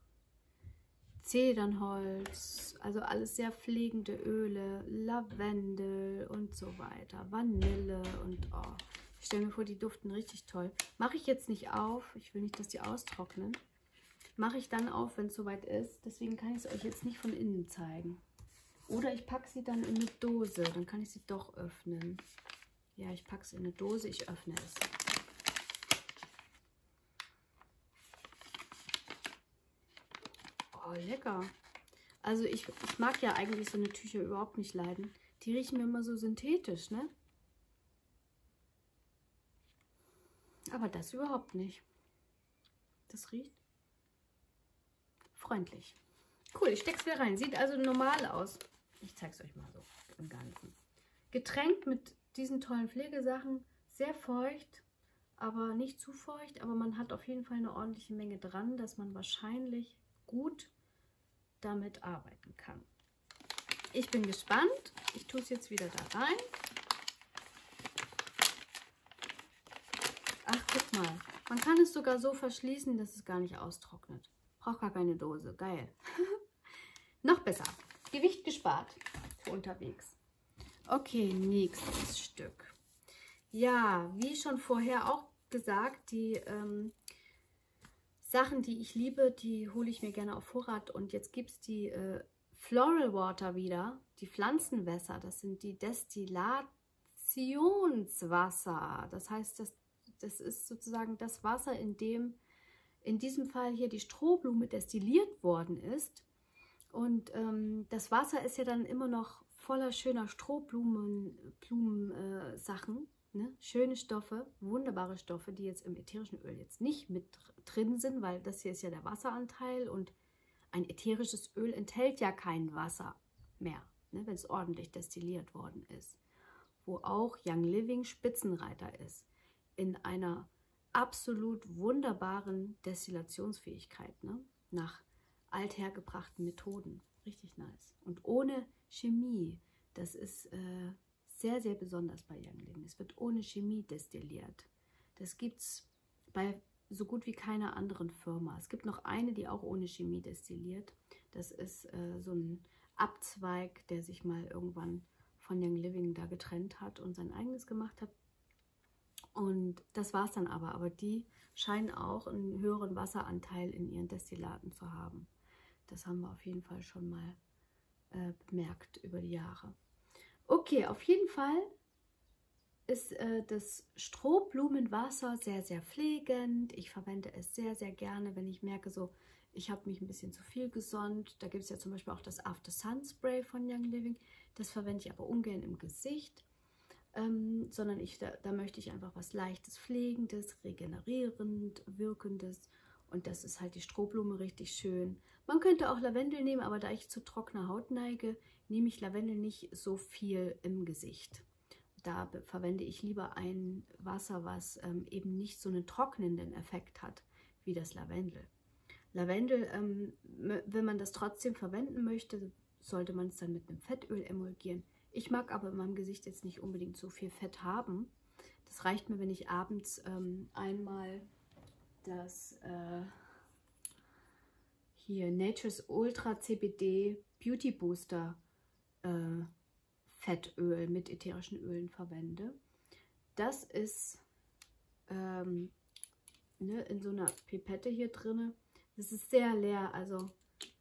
Zedernholz, also alles sehr pflegende Öle, Lavendel und so weiter, Vanille und oh, ich stelle mir vor, die duften richtig toll. Mache ich jetzt nicht auf, ich will nicht, dass die austrocknen. Mache ich dann auf, wenn es soweit ist. Deswegen kann ich es euch jetzt nicht von innen zeigen. Oder ich packe sie dann in eine Dose. Dann kann ich sie doch öffnen. Ja, ich packe es in eine Dose. Ich öffne es. Oh, lecker. Also ich, ich mag ja eigentlich so eine Tücher überhaupt nicht leiden. Die riechen mir immer so synthetisch, ne? Aber das überhaupt nicht. Das riecht freundlich. Cool, ich stecke es wieder rein. Sieht also normal aus. Ich zeige es euch mal so im Ganzen. Getränkt mit diesen tollen Pflegesachen. Sehr feucht, aber nicht zu feucht. Aber man hat auf jeden Fall eine ordentliche Menge dran, dass man wahrscheinlich gut damit arbeiten kann. Ich bin gespannt. Ich tue es jetzt wieder da rein. Ach, guck mal. Man kann es sogar so verschließen, dass es gar nicht austrocknet. Braucht gar keine Dose. Geil. Noch besser. Gewicht gespart für unterwegs. Okay, nächstes Stück. Ja, wie schon vorher auch gesagt, die ähm, Sachen, die ich liebe, die hole ich mir gerne auf Vorrat. Und jetzt gibt es die äh, Floral Water wieder. Die Pflanzenwässer. Das sind die Destillationswasser. Das heißt, das, das ist sozusagen das Wasser, in dem in diesem Fall hier die Strohblume destilliert worden ist. Und ähm, das Wasser ist ja dann immer noch voller schöner Strohblumen, Blumen, äh, Sachen, ne? Schöne Stoffe, wunderbare Stoffe, die jetzt im ätherischen Öl jetzt nicht mit drin sind, weil das hier ist ja der Wasseranteil und ein ätherisches Öl enthält ja kein Wasser mehr, ne, wenn es ordentlich destilliert worden ist. Wo auch Young Living Spitzenreiter ist. In einer absolut wunderbaren Destillationsfähigkeit, ne, nach althergebrachten Methoden. Richtig nice. Und ohne Chemie. Das ist äh, sehr, sehr besonders bei Young Living. Es wird ohne Chemie destilliert. Das gibt es bei so gut wie keiner anderen Firma. Es gibt noch eine, die auch ohne Chemie destilliert. Das ist äh, so ein Abzweig, der sich mal irgendwann von Young Living da getrennt hat und sein eigenes gemacht hat. Und das war es dann aber. Aber die scheinen auch einen höheren Wasseranteil in ihren Destillaten zu haben. Das haben wir auf jeden Fall schon mal äh, bemerkt über die Jahre. Okay, auf jeden Fall ist äh, das Strohblumenwasser sehr, sehr pflegend. Ich verwende es sehr, sehr gerne, wenn ich merke, so, ich habe mich ein bisschen zu viel gesonnt. Da gibt es ja zum Beispiel auch das After Sun Spray von Young Living. Das verwende ich aber ungern im Gesicht, ähm, sondern ich, da, da möchte ich einfach was Leichtes, Pflegendes, regenerierend, Wirkendes. Und das ist halt die Strohblume richtig schön. Man könnte auch Lavendel nehmen, aber da ich zu trockener Haut neige, nehme ich Lavendel nicht so viel im Gesicht. Da verwende ich lieber ein Wasser, was ähm, eben nicht so einen trocknenden Effekt hat wie das Lavendel. Lavendel, ähm, wenn man das trotzdem verwenden möchte, sollte man es dann mit einem Fettöl emulgieren. Ich mag aber in meinem Gesicht jetzt nicht unbedingt so viel Fett haben. Das reicht mir, wenn ich abends ähm, einmal das äh, hier Nature's Ultra C B D Beauty Booster äh, Fettöl mit ätherischen Ölen verwende. Das ist ähm, ne, in so einer Pipette hier drin. Das ist sehr leer, also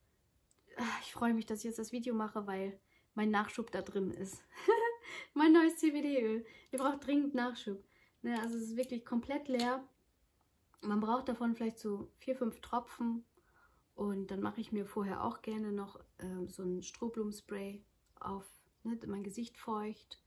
ich freue mich, dass ich jetzt das Video mache, weil mein Nachschub da drin ist. Mein neues C B D-Öl. Ihr braucht dringend Nachschub. Ne, also es ist wirklich komplett leer. Man braucht davon vielleicht so vier, fünf Tropfen. Und dann mache ich mir vorher auch gerne noch äh, so ein Strohblumenspray auf ne, mein Gesicht feucht.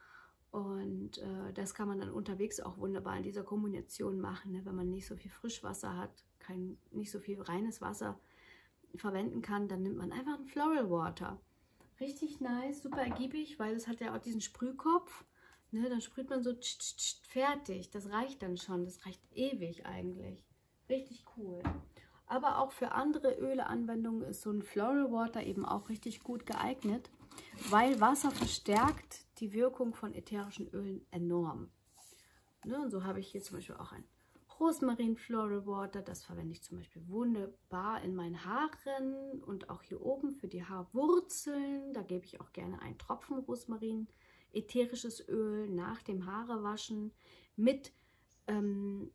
Und äh, das kann man dann unterwegs auch wunderbar in dieser Kombination machen, ne, wenn man nicht so viel Frischwasser hat, kein, nicht so viel reines Wasser verwenden kann, dann nimmt man einfach ein Floral Water. Richtig nice, super ergiebig, weil es hat ja auch diesen Sprühkopf. Ne, dann sprüht man so tsch, tsch, tsch, fertig. Das reicht dann schon. Das reicht ewig eigentlich. Richtig cool. Aber auch für andere Öleanwendungen ist so ein Floral Water eben auch richtig gut geeignet, weil Wasser verstärkt die Wirkung von ätherischen Ölen enorm. Ne, und so habe ich hier zum Beispiel auch ein Rosmarin Floral Water. Das verwende ich zum Beispiel wunderbar in meinen Haaren und auch hier oben für die Haarwurzeln. Da gebe ich auch gerne einen Tropfen Rosmarin, ätherisches Öl nach dem Haarewaschen mit ähm,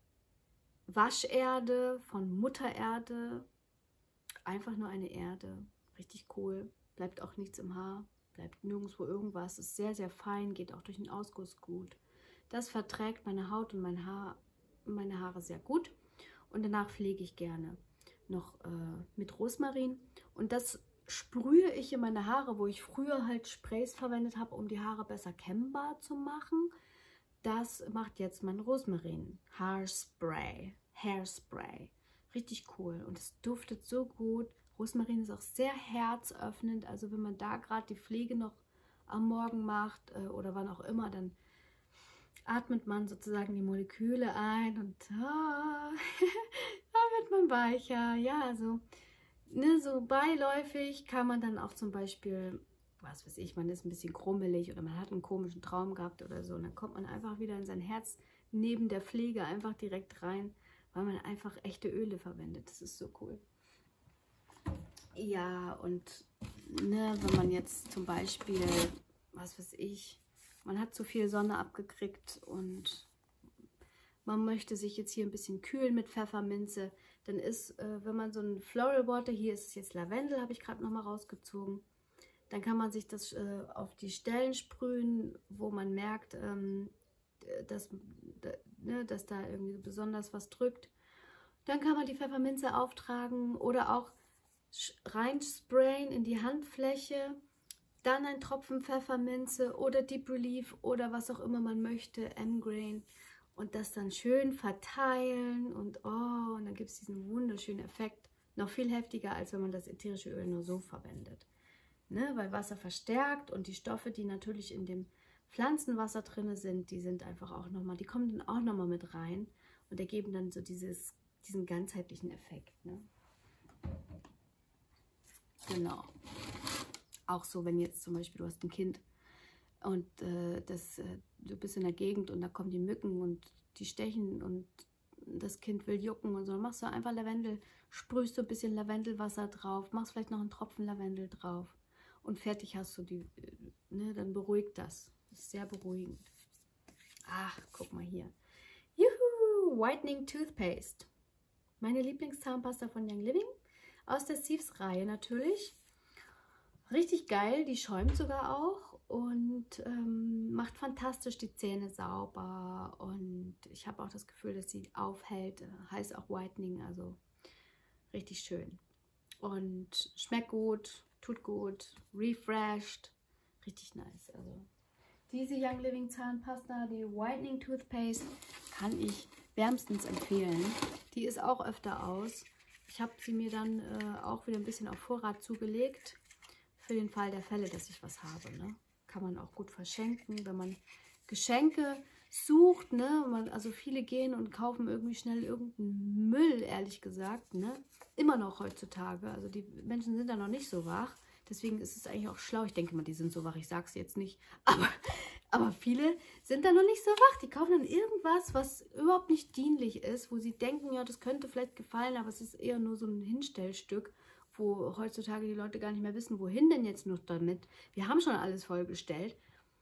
Wascherde von Muttererde. Einfach nur eine Erde. Richtig cool. Bleibt auch nichts im Haar. Bleibt nirgendwo irgendwas. Ist sehr, sehr fein. Geht auch durch den Ausguss gut. Das verträgt meine Haut und mein Haar, meine Haare sehr gut. Und danach pflege ich gerne noch äh, mit Rosmarin. Und das sprühe ich in meine Haare, wo ich früher halt Sprays verwendet habe, um die Haare besser kämmbar zu machen. Das macht jetzt mein Rosmarin Haarspray. Hairspray. Richtig cool. Und es duftet so gut. Rosmarin ist auch sehr herzöffnend. Also wenn man da gerade die Pflege noch am Morgen macht äh, oder wann auch immer, dann atmet man sozusagen die Moleküle ein und ah, da wird man weicher. Ja, also ne, so beiläufig kann man dann auch zum Beispiel, was weiß ich, man ist ein bisschen krummelig oder man hat einen komischen Traum gehabt oder so. Und dann kommt man einfach wieder in sein Herz neben der Pflege einfach direkt rein, weil man einfach echte Öle verwendet. Das ist so cool. Ja, und ne, wenn man jetzt zum Beispiel, was weiß ich, man hat zu viel Sonne abgekriegt und man möchte sich jetzt hier ein bisschen kühlen mit Pfefferminze, dann ist, äh, wenn man so ein Floral Water, hier ist es jetzt Lavendel, habe ich gerade nochmal rausgezogen, dann kann man sich das äh, auf die Stellen sprühen, wo man merkt, ähm, dass, ne, dass da irgendwie besonders was drückt. Dann kann man die Pfefferminze auftragen oder auch reinsprayen in die Handfläche. Dann ein Tropfen Pfefferminze oder Deep Relief oder was auch immer man möchte, M-Grain. Und das dann schön verteilen und oh, und dann gibt es diesen wunderschönen Effekt. noch viel heftiger, als wenn man das ätherische Öl nur so verwendet. Ne? Weil Wasser verstärkt und die Stoffe, die natürlich in dem Pflanzenwasser drin sind, die sind einfach auch nochmal, die kommen dann auch nochmal mit rein und ergeben dann so dieses, diesen ganzheitlichen Effekt. Ne? Genau. Auch so, wenn jetzt zum Beispiel du hast ein Kind und äh, das, äh, du bist in der Gegend und da kommen die Mücken und die stechen und das Kind will jucken und so, dann machst du einfach Lavendel, sprühst du ein bisschen Lavendelwasser drauf, machst vielleicht noch einen Tropfen Lavendel drauf und fertig hast du die, ne, dann beruhigt das. Das ist sehr beruhigend. Ach, guck mal hier. Juhu, Whitening Toothpaste. Meine Lieblingszahnpasta von Young Living. Aus der Thieves-Reihe natürlich. Richtig geil, die schäumt sogar auch und ähm, macht fantastisch die Zähne sauber. Und ich habe auch das Gefühl, dass sie aufhält. Heißt auch Whitening, also richtig schön. Und schmeckt gut, tut gut, refreshed. Richtig nice. Also diese Young Living Zahnpasta, die Whitening Toothpaste, kann ich wärmstens empfehlen. Die ist auch öfter aus. Ich habe sie mir dann äh, auch wieder ein bisschen auf Vorrat zugelegt. Für den Fall der Fälle, dass ich was habe. Ne? Kann man auch gut verschenken, wenn man Geschenke sucht. Ne? Man, also viele gehen und kaufen irgendwie schnell irgendeinen Müll, ehrlich gesagt. Ne? Immer noch heutzutage. Also die Menschen sind da noch nicht so wach. Deswegen ist es eigentlich auch schlau. Ich denke mal, die sind so wach. Ich sage es jetzt nicht. Aber, aber viele sind da noch nicht so wach. Die kaufen dann irgendwas, was überhaupt nicht dienlich ist. Wo sie denken, ja, das könnte vielleicht gefallen. Aber es ist eher nur so ein Hinstellstück, wo heutzutage die Leute gar nicht mehr wissen, wohin denn jetzt noch damit. Wir haben schon alles vollgestellt.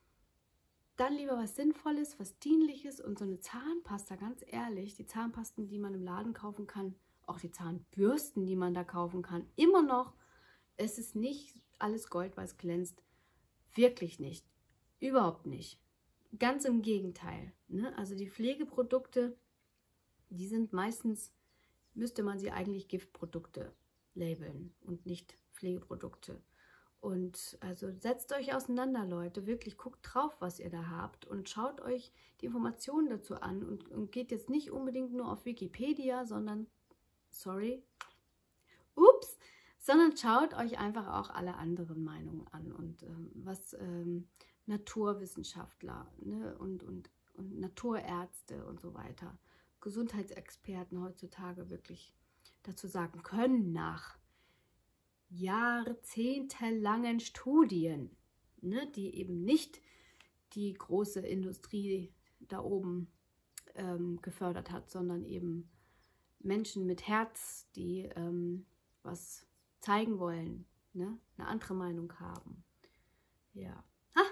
Dann lieber was Sinnvolles, was Dienliches und so eine Zahnpasta, ganz ehrlich, die Zahnpasten, die man im Laden kaufen kann, auch die Zahnbürsten, die man da kaufen kann, immer noch, es ist nicht alles Gold, was glänzt. Wirklich nicht. Überhaupt nicht. Ganz im Gegenteil. Ne? Also die Pflegeprodukte, die sind meistens, müsste man sie eigentlich Giftprodukte labeln und nicht Pflegeprodukte. Und also setzt euch auseinander, Leute. Wirklich guckt drauf, was ihr da habt und schaut euch die Informationen dazu an und, und geht jetzt nicht unbedingt nur auf Wikipedia, sondern, sorry, ups, sondern schaut euch einfach auch alle anderen Meinungen an und ähm, was ähm, Naturwissenschaftler, ne, und, und, und Naturärzte und so weiter, Gesundheitsexperten heutzutage wirklich dazu sagen können, nach jahrzehntelangen Studien, ne, die eben nicht die große Industrie da oben ähm, gefördert hat, sondern eben Menschen mit Herz, die ähm, was zeigen wollen, ne, eine andere Meinung haben. Ja. Ah,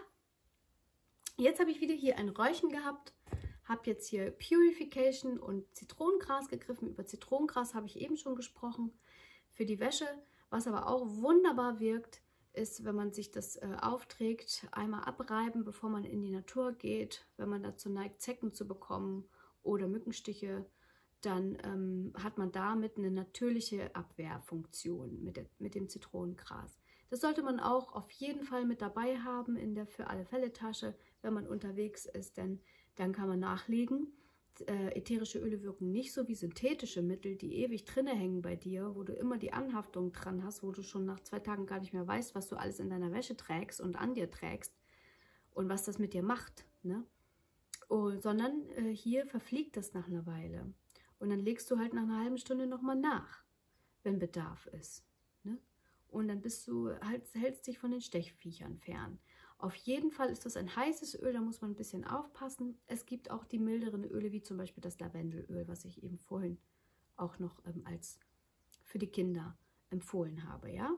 jetzt habe ich wieder hier ein Räuchen gehabt. Habe jetzt hier Purification und Zitronengras gegriffen. Über Zitronengras habe ich eben schon gesprochen für die Wäsche. Was aber auch wunderbar wirkt, ist, wenn man sich das äh, aufträgt, einmal abreiben, bevor man in die Natur geht. Wenn man dazu neigt, Zecken zu bekommen oder Mückenstiche, dann ähm, hat man damit eine natürliche Abwehrfunktion mit, der, mit dem Zitronengras. Das sollte man auch auf jeden Fall mit dabei haben in der für alle Fälle Tasche, wenn man unterwegs ist, denn dann kann man nachlegen. Äh, ätherische Öle wirken nicht so wie synthetische Mittel, die ewig drinne hängen bei dir, wo du immer die Anhaftung dran hast, wo du schon nach zwei Tagen gar nicht mehr weißt, was du alles in deiner Wäsche trägst und an dir trägst und was das mit dir macht, ne? Oh, sondern äh, hier verfliegt das nach einer Weile. Und dann legst du halt nach einer halben Stunde nochmal nach, wenn Bedarf ist, ne? Und dann bist du halt, hältst dich von den Stechviechern fern. Auf jeden Fall ist das ein heißes Öl, da muss man ein bisschen aufpassen. Es gibt auch die milderen Öle, wie zum Beispiel das Lavendelöl, was ich eben vorhin auch noch ähm, als für die Kinder empfohlen habe, ja.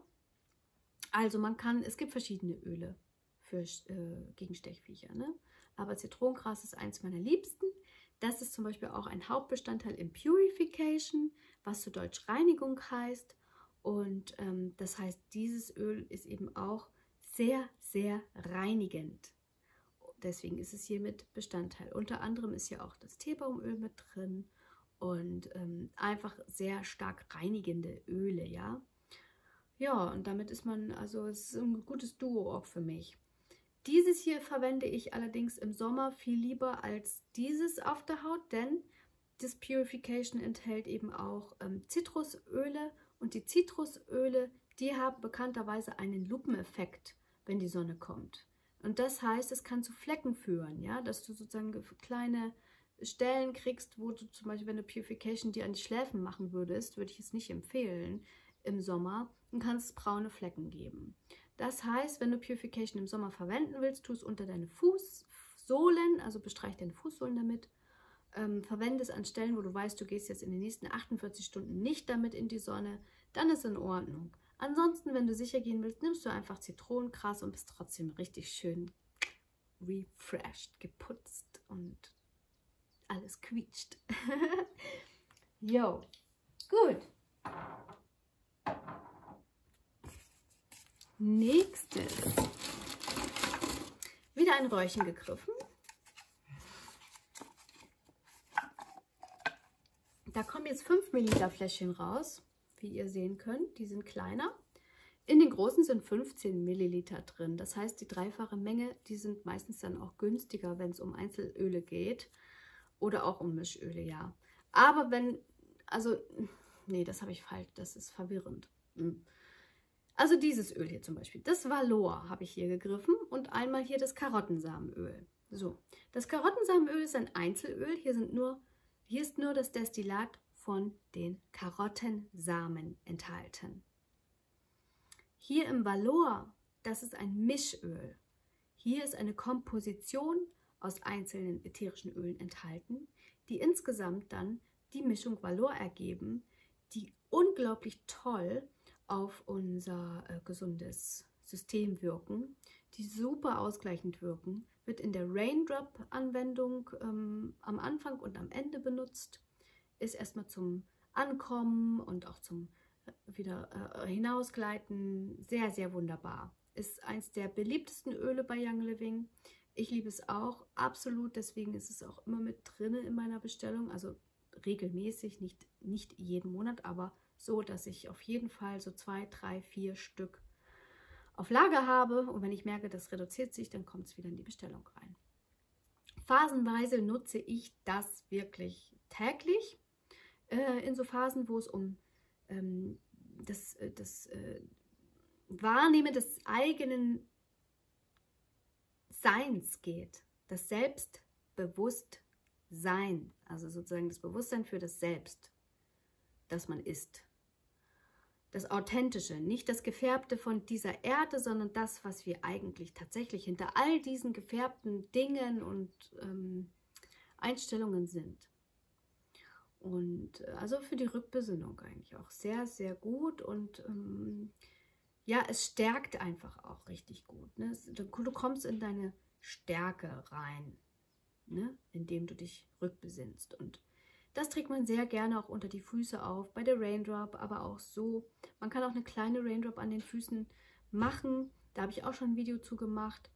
Also man kann, es gibt verschiedene Öle für, äh, gegen Stechviecher, ne? Aber Zitronengras ist eins meiner liebsten. Das ist zum Beispiel auch ein Hauptbestandteil im Purification, was zu Deutsch Reinigung heißt. Und ähm, das heißt, dieses Öl ist eben auch sehr, sehr reinigend. Deswegen ist es hier mit Bestandteil. Unter anderem ist hier auch das Teebaumöl mit drin und ähm, einfach sehr stark reinigende Öle, ja. Ja, und damit ist man, also es ist ein gutes Duo auch für mich. Dieses hier verwende ich allerdings im Sommer viel lieber als dieses auf der Haut, denn das Purification enthält eben auch ähm, Zitrusöle Und die Zitrusöle, die haben bekannterweise einen Lupeneffekt, wenn die Sonne kommt. Und das heißt, es kann zu Flecken führen, ja, dass du sozusagen kleine Stellen kriegst, wo du zum Beispiel, wenn du Purification dir an die Schläfen machen würdest, würde ich es nicht empfehlen im Sommer, dann kann es braune Flecken geben. Das heißt, wenn du Purification im Sommer verwenden willst, tu es unter deine Fußsohlen, also bestreich deine Fußsohlen damit. Ähm, verwende es an Stellen, wo du weißt, du gehst jetzt in den nächsten achtundvierzig Stunden nicht damit in die Sonne, dann ist in Ordnung. Ansonsten, wenn du sicher gehen willst, nimmst du einfach Zitronengras und bist trotzdem richtig schön refreshed, geputzt und alles quietscht. Jo, gut. Nächstes. Wieder ein Röhrchen gegriffen. Da kommen jetzt fünf Milliliter Fläschchen raus, wie ihr sehen könnt. Die sind kleiner. In den großen sind fünfzehn Milliliter drin. Das heißt, die dreifache Menge, die sind meistens dann auch günstiger, wenn es um Einzelöle geht. Oder auch um Mischöle, ja. Aber wenn, also, nee, das habe ich falsch, das ist verwirrend. Also dieses Öl hier zum Beispiel, das Valor habe ich hier gegriffen und einmal hier das Karottensamenöl. So, das Karottensamenöl ist ein Einzelöl, hier sind nur... Hier ist nur das Destillat von den Karottensamen enthalten. Hier im Valor, das ist ein Mischöl. Hier ist eine Komposition aus einzelnen ätherischen Ölen enthalten, die insgesamt dann die Mischung Valor ergeben, die unglaublich toll auf unser äh, gesundes System wirken, die super ausgleichend wirken, wird in der Raindrop-Anwendung ähm, am Anfang und am Ende benutzt, ist erstmal zum Ankommen und auch zum äh, wieder äh, hinausgleiten sehr, sehr wunderbar. Ist eins der beliebtesten Öle bei Young Living. Ich liebe es auch, absolut, deswegen ist es auch immer mit drin in meiner Bestellung, also regelmäßig, nicht, nicht jeden Monat, aber so, dass ich auf jeden Fall so zwei, drei, vier Stück auf Lager habe und wenn ich merke, das reduziert sich, dann kommt es wieder in die Bestellung rein. Phasenweise nutze ich das wirklich täglich, äh, in so Phasen, wo es um ähm, das, das äh, Wahrnehmen des eigenen Seins geht, das Selbstbewusstsein, also sozusagen das Bewusstsein für das Selbst, das man ist. Das Authentische, nicht das Gefärbte von dieser Erde, sondern das, was wir eigentlich tatsächlich hinter all diesen gefärbten Dingen und ähm, Einstellungen sind. Und äh, also für die Rückbesinnung eigentlich auch sehr, sehr gut und ähm, ja, es stärkt einfach auch richtig gut. Ne? Es, du kommst in deine Stärke rein, ne? Indem du dich rückbesinnst und das trägt man sehr gerne auch unter die Füße auf, bei der Raindrop, aber auch so. Man kann auch eine kleine Raindrop an den Füßen machen. Da habe ich auch schon ein Video zu gemacht.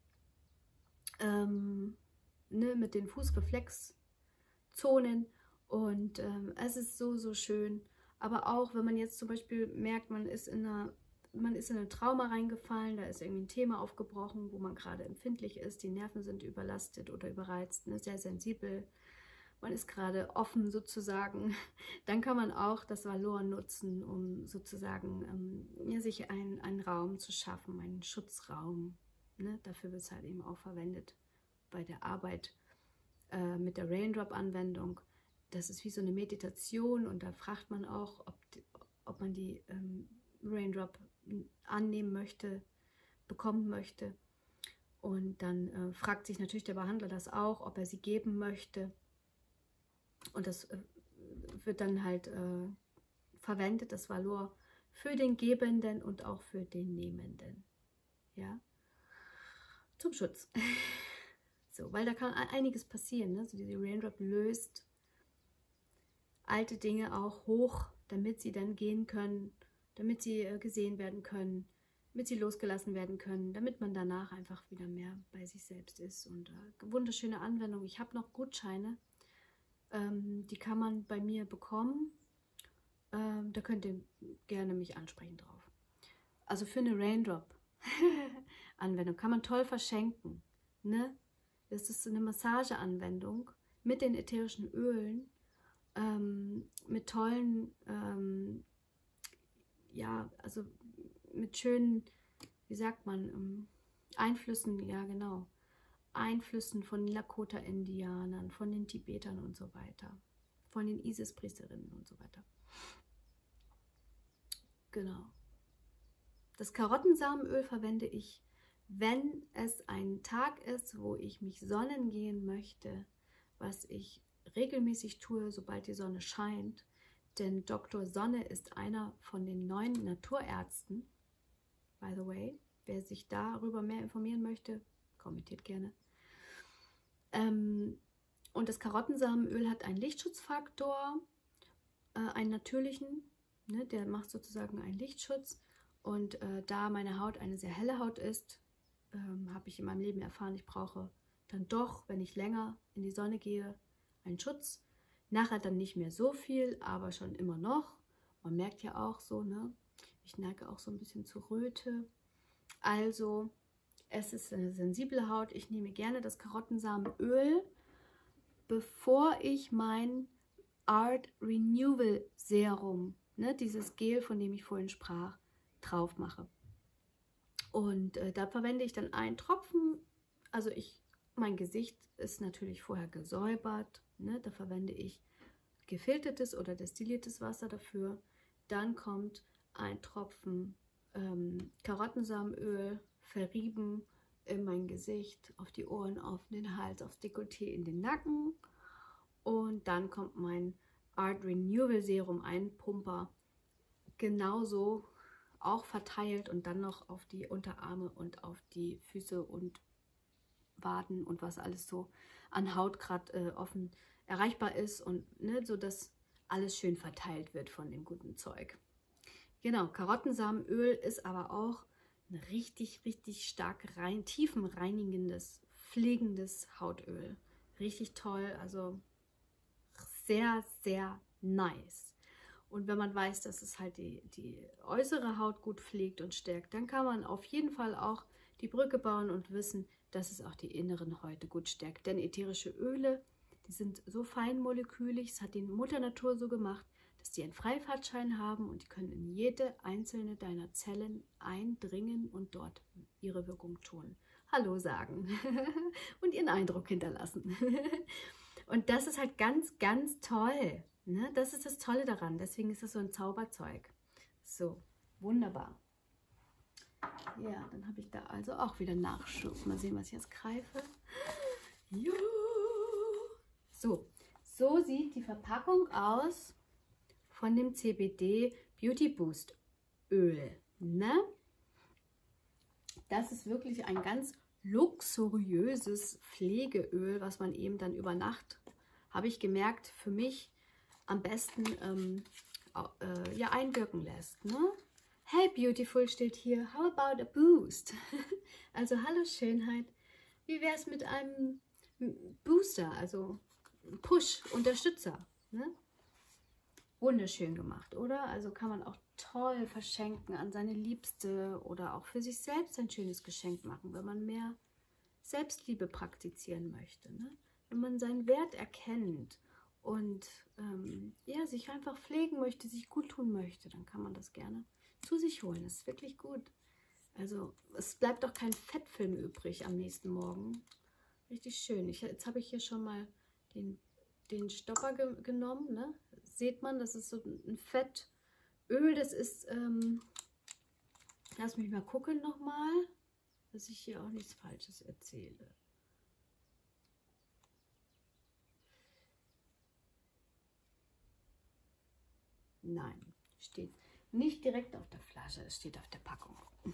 Ähm, ne, mit den Fußreflexzonen. Und ähm, es ist so, so schön. Aber auch, wenn man jetzt zum Beispiel merkt, man ist in einer, man ist in ein Trauma reingefallen, da ist irgendwie ein Thema aufgebrochen, wo man gerade empfindlich ist, die Nerven sind überlastet oder überreizt, ne, sehr sensibel. Man ist gerade offen sozusagen, dann kann man auch das Valor nutzen, um sozusagen ähm, ja, sich ein, einen Raum zu schaffen, einen Schutzraum. Ne? Dafür wird es halt eben auch verwendet bei der Arbeit äh, mit der Raindrop-Anwendung. Das ist wie so eine Meditation und da fragt man auch, ob, die, ob man die ähm, Raindrop annehmen möchte, bekommen möchte. Und dann äh, fragt sich natürlich der Behandler das auch, ob er sie geben möchte. Und das äh, wird dann halt äh, verwendet, das Valor, für den Gebenden und auch für den Nehmenden. Ja, zum Schutz. So, weil da kann einiges passieren. Ne? So diese Raindrop löst alte Dinge auch hoch, damit sie dann gehen können, damit sie äh, gesehen werden können, damit sie losgelassen werden können, damit man danach einfach wieder mehr bei sich selbst ist. Und äh, wunderschöne Anwendung. Ich habe noch Gutscheine. Ähm, die kann man bei mir bekommen. Ähm, da könnt ihr gerne mich ansprechen drauf. Also für eine Raindrop-Anwendung kann man toll verschenken. Ne? Das ist eine Massageanwendung mit den ätherischen Ölen, ähm, mit tollen ähm, ja, also mit schönen, wie sagt man, Einflüssen, ja genau, Einflüssen von den Lakota-Indianern, von den Tibetern und so weiter, von den Isis-Priesterinnen und so weiter. Genau. Das Karottensamenöl verwende ich, wenn es ein Tag ist, wo ich mich sonnen gehen möchte, was ich regelmäßig tue, sobald die Sonne scheint. Denn Doktor Sonne ist einer von den neuen Naturärzten, by the way. Wer sich darüber mehr informieren möchte, kommentiert gerne. Ähm, und das Karottensamenöl hat einen Lichtschutzfaktor, äh, einen natürlichen, ne, der macht sozusagen einen Lichtschutz. Und äh, da meine Haut eine sehr helle Haut ist, ähm, habe ich in meinem Leben erfahren, ich brauche dann doch, wenn ich länger in die Sonne gehe, einen Schutz. Nachher dann nicht mehr so viel, aber schon immer noch. Man merkt ja auch so, ne? Ich neige auch so ein bisschen zur Röte. Also, es ist eine sensible Haut. Ich nehme gerne das Karottensamenöl, bevor ich mein Art Renewal Serum, ne, dieses Gel, von dem ich vorhin sprach, drauf mache. Und äh, da verwende ich dann einen Tropfen. Also ich, mein Gesicht ist natürlich vorher gesäubert. Ne? Da verwende ich gefiltertes oder destilliertes Wasser dafür. Dann kommt ein Tropfen ähm, Karottensamenöl, verrieben in mein Gesicht, auf die Ohren, auf den Hals, aufs Dekolleté, in den Nacken. Und dann kommt mein Art Renewal Serum, ein Pumper, genauso auch verteilt und dann noch auf die Unterarme und auf die Füße und Waden und was alles so an Haut gerade äh, offen erreichbar ist und ne, so dass alles schön verteilt wird von dem guten Zeug. Genau, Karottensamenöl ist aber auch ein richtig, richtig stark rein, tiefenreinigendes, pflegendes Hautöl. Richtig toll, also sehr, sehr nice. Und wenn man weiß, dass es halt die, die äußere Haut gut pflegt und stärkt, dann kann man auf jeden Fall auch die Brücke bauen und wissen, dass es auch die inneren Häute gut stärkt. Denn ätherische Öle, die sind so feinmolekülig, es hat die Mutter Natur so gemacht, dass die einen Freifahrtschein haben und die können in jede einzelne deiner Zellen eindringen und dort ihre Wirkung tun. Hallo sagen und ihren Eindruck hinterlassen. Und das ist halt ganz, ganz toll. Ne? Das ist das Tolle daran. Deswegen ist das so ein Zauberzeug. So, wunderbar. Ja, dann habe ich da also auch wieder Nachschub. Mal sehen, was ich jetzt greife. Juhu. So, so sieht die Verpackung aus von dem C B D Beauty Boost Öl. Ne? Das ist wirklich ein ganz luxuriöses Pflegeöl, was man eben dann über Nacht, habe ich gemerkt, für mich am besten ähm, äh, ja, einwirken lässt. Ne? Hey Beautiful steht hier, how about a boost? Also hallo Schönheit, wie wäre es mit einem Booster, also Push, Unterstützer? Ne? Wunderschön gemacht, oder? Also kann man auch toll verschenken an seine Liebste oder auch für sich selbst ein schönes Geschenk machen, wenn man mehr Selbstliebe praktizieren möchte. Ne? Wenn man seinen Wert erkennt und ähm, ja, sich einfach pflegen möchte, sich gut tun möchte, dann kann man das gerne zu sich holen. Das ist wirklich gut. Also es bleibt auch kein Fettfilm übrig am nächsten Morgen. Richtig schön. Ich, jetzt habe ich hier schon mal den, den Stopper ge genommen. Ne? Seht man, das ist so ein Fettöl. Das ist, ähm, lass mich mal gucken nochmal, dass ich hier auch nichts Falsches erzähle. Nein, steht nicht direkt auf der Flasche, es steht auf der Packung.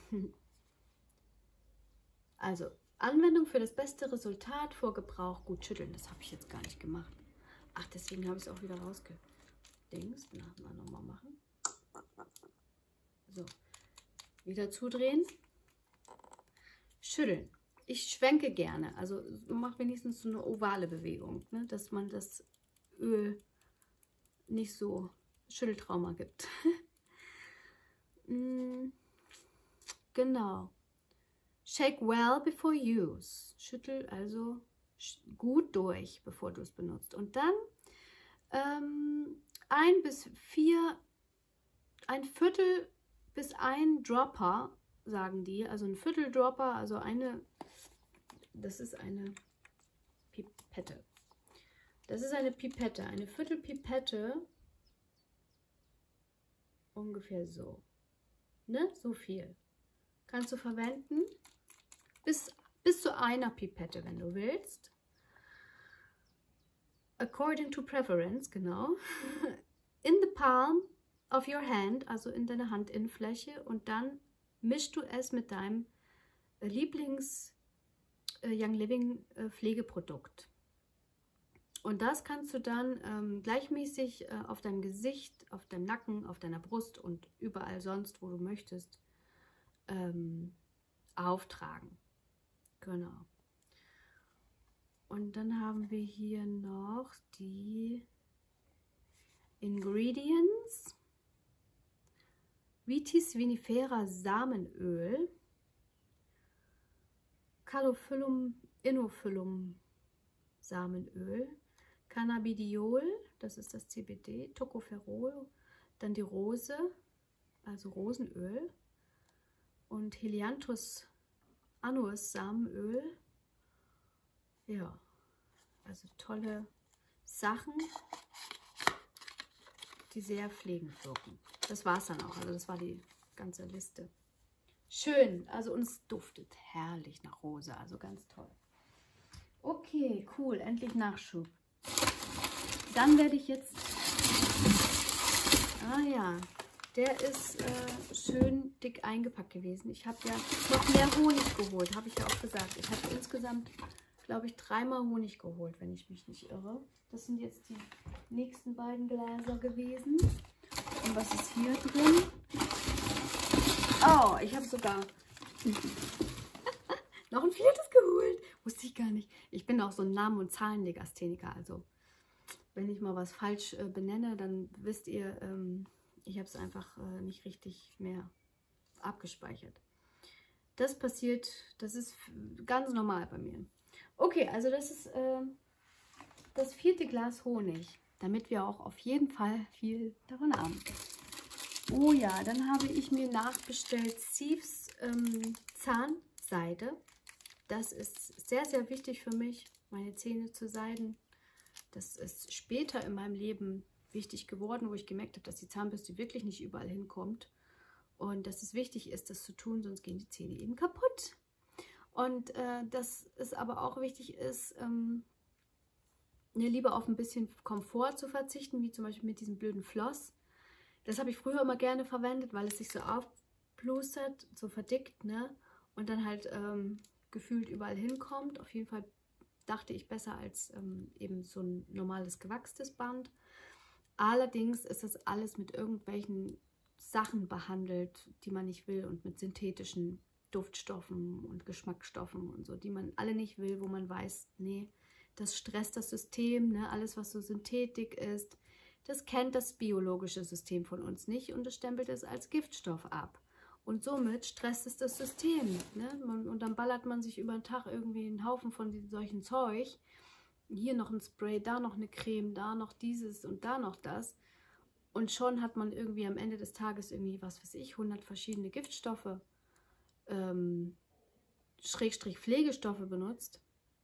Also, Anwendung für das beste Resultat vor Gebrauch. Gut schütteln, das habe ich jetzt gar nicht gemacht. Ach, deswegen habe ich es auch wieder rausgedingst. Na, nochmal machen. So, wieder zudrehen. Schütteln. Ich schwenke gerne, also mache wenigstens so eine ovale Bewegung, ne, dass man das Öl nicht so Schütteltrauma gibt. Genau. Shake well before use. Schüttel also gut durch, bevor du es benutzt. Und dann ähm, ein bis vier, ein Viertel bis ein Dropper, sagen die, also ein Vierteldropper, also eine, das ist eine Pipette. Das ist eine Pipette, eine Viertelpipette, ungefähr so, ne, so viel. Kannst du verwenden, bis, bis zu einer Pipette, wenn du willst. According to preference, genau. In the palm of your hand, also in deiner Handinnenfläche, und dann mischst du es mit deinem Lieblings äh, Young Living äh, Pflegeprodukt. Und das kannst du dann ähm, gleichmäßig äh, auf deinem Gesicht, auf deinem Nacken, auf deiner Brust und überall sonst, wo du möchtest, ähm, auftragen. Genau. Und dann haben wir hier noch die Ingredients. Vitis vinifera Samenöl, Calophyllum innophyllum Samenöl, Cannabidiol, das ist das C B D, Tocopherol, dann die Rose, also Rosenöl, und Helianthus annus Samenöl. Ja, also tolle Sachen, die sehr pflegend wirken. Das war es dann auch, also das war die ganze Liste. Schön, also und es duftet herrlich nach Rose, also ganz toll. Okay, cool, endlich Nachschub. Dann werde ich jetzt, ah ja, der ist äh, schön dick eingepackt gewesen. Ich habe ja noch mehr Honig geholt, habe ich ja auch gesagt. Ich habe insgesamt, glaube ich, dreimal Honig geholt, wenn ich mich nicht irre. Das sind jetzt die nächsten beiden Gläser gewesen. Und was ist hier drin? Oh, ich habe sogar noch ein viertes geholt. Wusste ich gar nicht. Ich bin auch so ein Namen- und Zahlenlegastheniker. Also, wenn ich mal was falsch äh, benenne, dann wisst ihr, ähm, ich habe es einfach äh, nicht richtig mehr abgespeichert. Das passiert, das ist ganz normal bei mir. Okay, also das ist äh, das vierte Glas Honig, damit wir auch auf jeden Fall viel davon haben. Oh ja, dann habe ich mir nachbestellt Sieves ähm, Zahnseide. Das ist sehr, sehr wichtig für mich, meine Zähne zu seiden. Das ist später in meinem Leben wichtig geworden, wo ich gemerkt habe, dass die Zahnbürste wirklich nicht überall hinkommt. Und dass es wichtig ist, das zu tun, sonst gehen die Zähne eben kaputt. Und äh, dass es aber auch wichtig ist, ähm, mir lieber auf ein bisschen Komfort zu verzichten, wie zum Beispiel mit diesem blöden Floss. Das habe ich früher immer gerne verwendet, weil es sich so aufplustert, so verdickt, ne? Und dann halt ähm, gefühlt überall hinkommt. Auf jeden Fall dachte ich besser als ähm, eben so ein normales gewachstes Band. Allerdings ist das alles mit irgendwelchen Sachen behandelt, die man nicht will, und mit synthetischen Duftstoffen und Geschmacksstoffen und so, die man alle nicht will, wo man weiß, nee, das stresst das System, ne? Alles, was so Synthetik ist, das kennt das biologische System von uns nicht und es stempelt es als Giftstoff ab. Und somit stresst es das System, ne? Und dann ballert man sich über den Tag irgendwie einen Haufen von solchen Zeug. Hier noch ein Spray, da noch eine Creme, da noch dieses und da noch das. Und schon hat man irgendwie am Ende des Tages irgendwie, was weiß ich, hundert verschiedene Giftstoffe, ähm, Schrägstrich Pflegestoffe benutzt,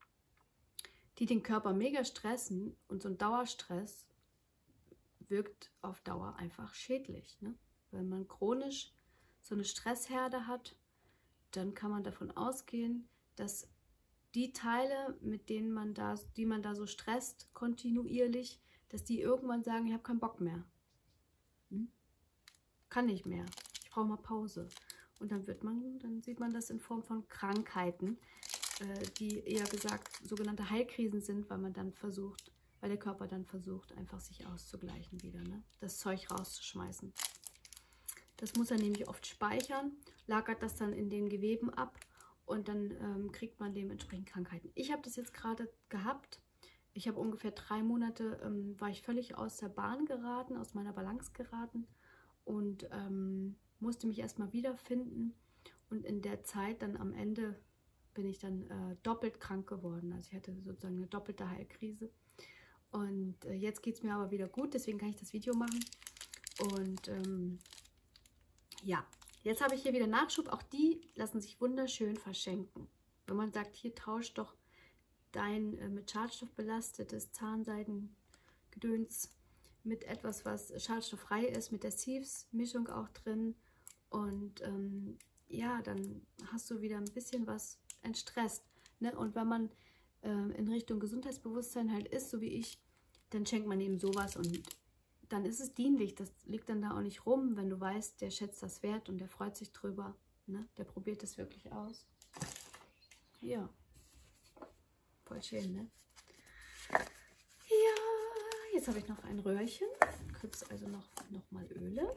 die den Körper mega stressen, und so ein Dauerstress wirkt auf Dauer einfach schädlich, ne? Wenn man chronisch so eine Stressherde hat, dann kann man davon ausgehen, dass die Teile, mit denen man da, die man da so stresst, kontinuierlich, dass die irgendwann sagen, ich habe keinen Bock mehr. Hm? Kann nicht mehr. Ich brauche mal Pause. Und dann wird man, dann sieht man das in Form von Krankheiten, äh, die eher gesagt sogenannte Heilkrisen sind, weil man dann versucht, weil der Körper dann versucht, einfach sich auszugleichen wieder, ne? Das Zeug rauszuschmeißen. Das muss er nämlich oft speichern, lagert das dann in den Geweben ab und dann ähm, kriegt man dementsprechend Krankheiten. Ich habe das jetzt gerade gehabt. Ich habe ungefähr drei Monate, ähm, war ich völlig aus der Bahn geraten, aus meiner Balance geraten und ähm, musste mich erstmal wiederfinden. Und in der Zeit dann am Ende bin ich dann äh, doppelt krank geworden. Also ich hatte sozusagen eine doppelte Heilkrise. Und äh, jetzt geht es mir aber wieder gut, deswegen kann ich das Video machen. Und ähm, ja, Jetzt habe ich hier wieder Nachschub. Auch die lassen sich wunderschön verschenken. Wenn man sagt, hier tauscht doch dein äh, mit Schadstoff belastetes Zahnseidengedöns mit etwas, was schadstofffrei ist, mit der Sieves-Mischung auch drin. Und ähm, ja, dann hast du wieder ein bisschen was entstresst. Ne? Und wenn man äh, in Richtung Gesundheitsbewusstsein halt ist, so wie ich, dann schenkt man eben sowas und dann ist es dienlich. Das liegt dann da auch nicht rum, wenn du weißt, der schätzt das wert und der freut sich drüber. Ne? Der probiert das wirklich aus. Ja, voll schön, ne? Ja, jetzt habe ich noch ein Röhrchen. Kurz also noch, noch mal Öle.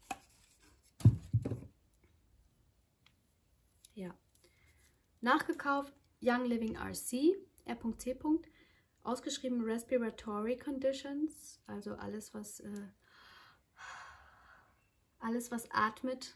Ja, nachgekauft Young Living R C, R C. Ausgeschrieben Respiratory Conditions, also alles, was äh, alles, was atmet,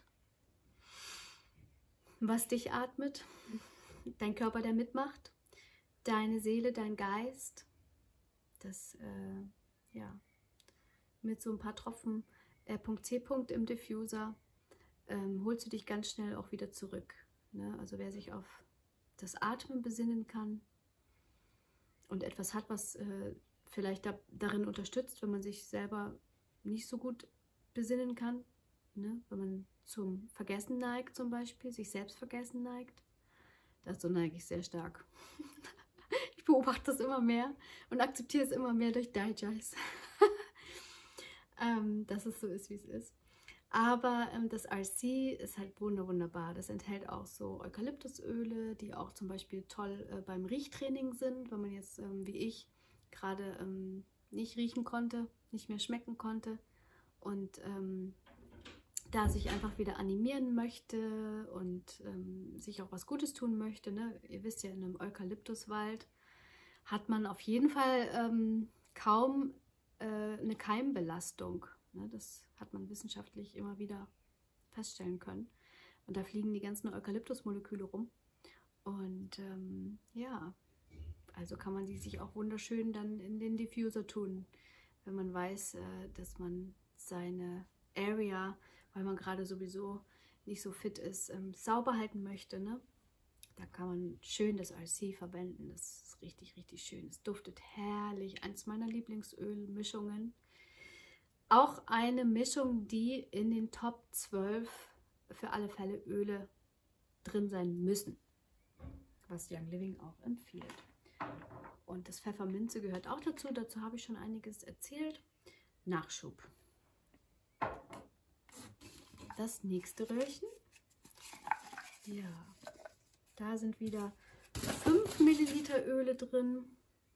was dich atmet, dein Körper, der mitmacht, deine Seele, dein Geist, das, äh, ja, mit so ein paar Tropfen R C. Im Diffuser ähm, holst du dich ganz schnell auch wieder zurück. Ne? Also wer sich auf das Atmen besinnen kann und etwas hat, was äh, vielleicht da, darin unterstützt, wenn man sich selber nicht so gut besinnen kann, ne? Wenn man zum Vergessen neigt zum Beispiel, sich selbst vergessen neigt. Dazu neige ich sehr stark. Ich beobachte das immer mehr und akzeptiere es immer mehr durch Digest, ähm, dass es so ist, wie es ist. Aber ähm, das R C ist halt wunderbar. Das enthält auch so Eukalyptusöle, die auch zum Beispiel toll äh, beim Riechtraining sind, wenn man jetzt ähm, wie ich gerade ähm, nicht riechen konnte, nicht mehr schmecken konnte und ähm, da sich einfach wieder animieren möchte und ähm, sich auch was Gutes tun möchte. Ne? Ihr wisst ja, in einem Eukalyptuswald hat man auf jeden Fall ähm, kaum äh, eine Keimbelastung. Das hat man wissenschaftlich immer wieder feststellen können. Und da fliegen die ganzen Eukalyptusmoleküle rum. Und ähm, ja, also kann man die sich auch wunderschön dann in den Diffuser tun, wenn man weiß, äh, dass man seine Area, weil man gerade sowieso nicht so fit ist, ähm, sauber halten möchte. Ne? Da kann man schön das R C verwenden. Das ist richtig, richtig schön. Es duftet herrlich. Eins meiner Lieblingsölmischungen. Auch eine Mischung, die in den Top zwölf für alle Fälle Öle drin sein müssen, was Young Living auch empfiehlt. Und das Pfefferminze gehört auch dazu, dazu habe ich schon einiges erzählt. Nachschub. Das nächste Röhrchen. Ja, da sind wieder fünf Milliliter Öle drin.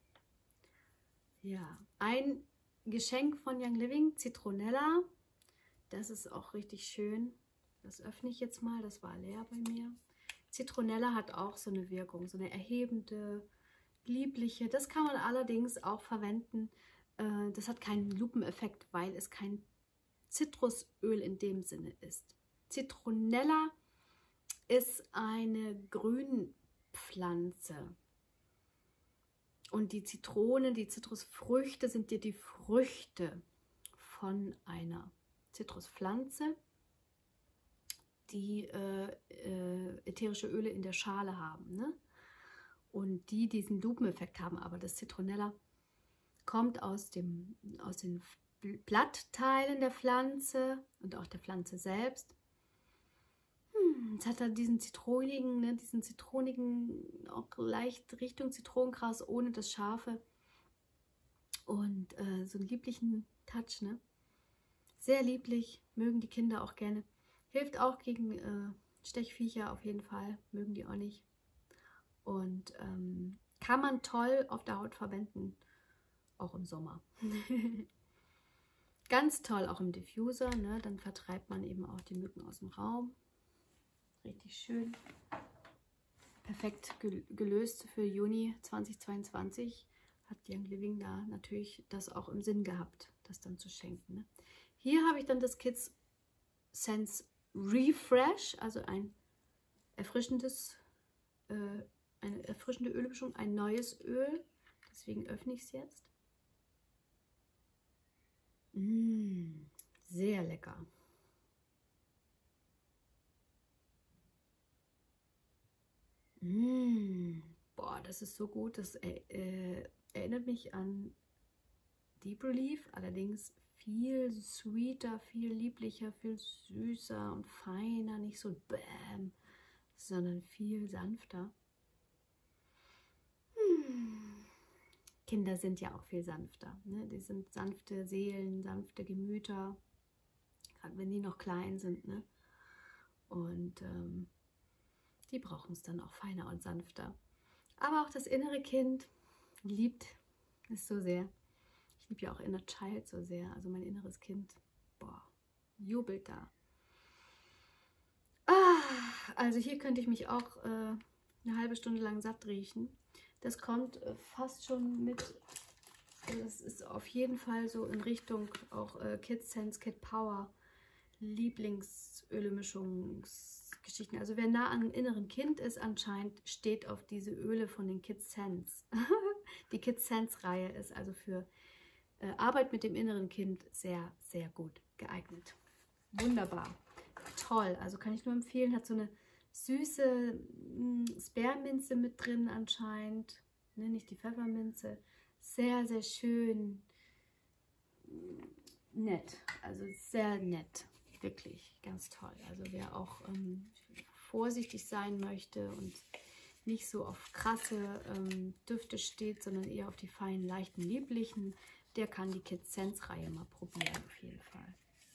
Ja, ein Geschenk von Young Living, Zitronella. Das ist auch richtig schön. Das öffne ich jetzt mal, das war leer bei mir. Zitronella hat auch so eine Wirkung, so eine erhebende, liebliche. Das kann man allerdings auch verwenden. Das hat keinen Lupeneffekt, weil es kein Zitrusöl in dem Sinne ist. Zitronella ist eine Grünpflanze. Und die Zitronen, die Zitrusfrüchte sind dir die Früchte von einer Zitruspflanze, die äh, äh, ätherische Öle in der Schale haben, ne? Und die diesen Lupeneffekt haben. Aber das Zitronella kommt aus, dem, aus den Blattteilen der Pflanze und auch der Pflanze selbst. Hm, jetzt hat er diesen zitronigen, ne, diesen zitronigen, auch leicht Richtung Zitronengras, ohne das Scharfe. Und äh, so einen lieblichen Touch, ne? Sehr lieblich, mögen die Kinder auch gerne. Hilft auch gegen äh, Stechviecher auf jeden Fall, mögen die auch nicht. Und ähm, kann man toll auf der Haut verwenden, auch im Sommer. Ganz toll auch im Diffuser, ne? Dann vertreibt man eben auch die Mücken aus dem Raum. Richtig schön. Perfekt gelöst für Juni zweitausendzweiundzwanzig. Hat Young Living da natürlich das auch im Sinn gehabt, das dann zu schenken. Ne? Hier habe ich dann das Kids Sense Refresh, also ein erfrischendes, äh, eine erfrischende Ölmischung, ein neues Öl. Deswegen öffne ich es jetzt. Mmh, sehr lecker. das ist so gut, das äh, erinnert mich an Deep Relief, allerdings viel sweeter, viel lieblicher, viel süßer und feiner, nicht so bäm, sondern viel sanfter. Hm. Kinder sind ja auch viel sanfter, ne? Die sind sanfte Seelen, sanfte Gemüter, gerade wenn die noch klein sind, ne? Und ähm, die brauchen es dann auch feiner und sanfter. Aber auch das innere Kind liebt es so sehr. Ich liebe ja auch Inner Child so sehr. Also mein inneres Kind, boah, jubelt da. Ah, also hier könnte ich mich auch äh, eine halbe Stunde lang satt riechen. Das kommt äh, fast schon mit, also das ist auf jeden Fall so in Richtung auch äh, Kids Sense, Kid Power, Lieblingsölemischungsgeschichten. Also wer nah an einem inneren Kind ist, anscheinend steht auf diese Öle von den Kids Sense. Die Kids Sense Reihe ist also für äh, Arbeit mit dem inneren Kind sehr, sehr gut geeignet. Wunderbar. Toll. Also kann ich nur empfehlen. Hat so eine süße Sperrminze mit drin anscheinend. Ne, nicht die Pfefferminze. Sehr, sehr schön. Nett. Also sehr nett. Wirklich ganz toll. Also wer auch ähm, vorsichtig sein möchte und nicht so auf krasse ähm, Düfte steht, sondern eher auf die feinen, leichten, lieblichen, der kann die Kids Sense Reihe mal probieren, auf jeden Fall.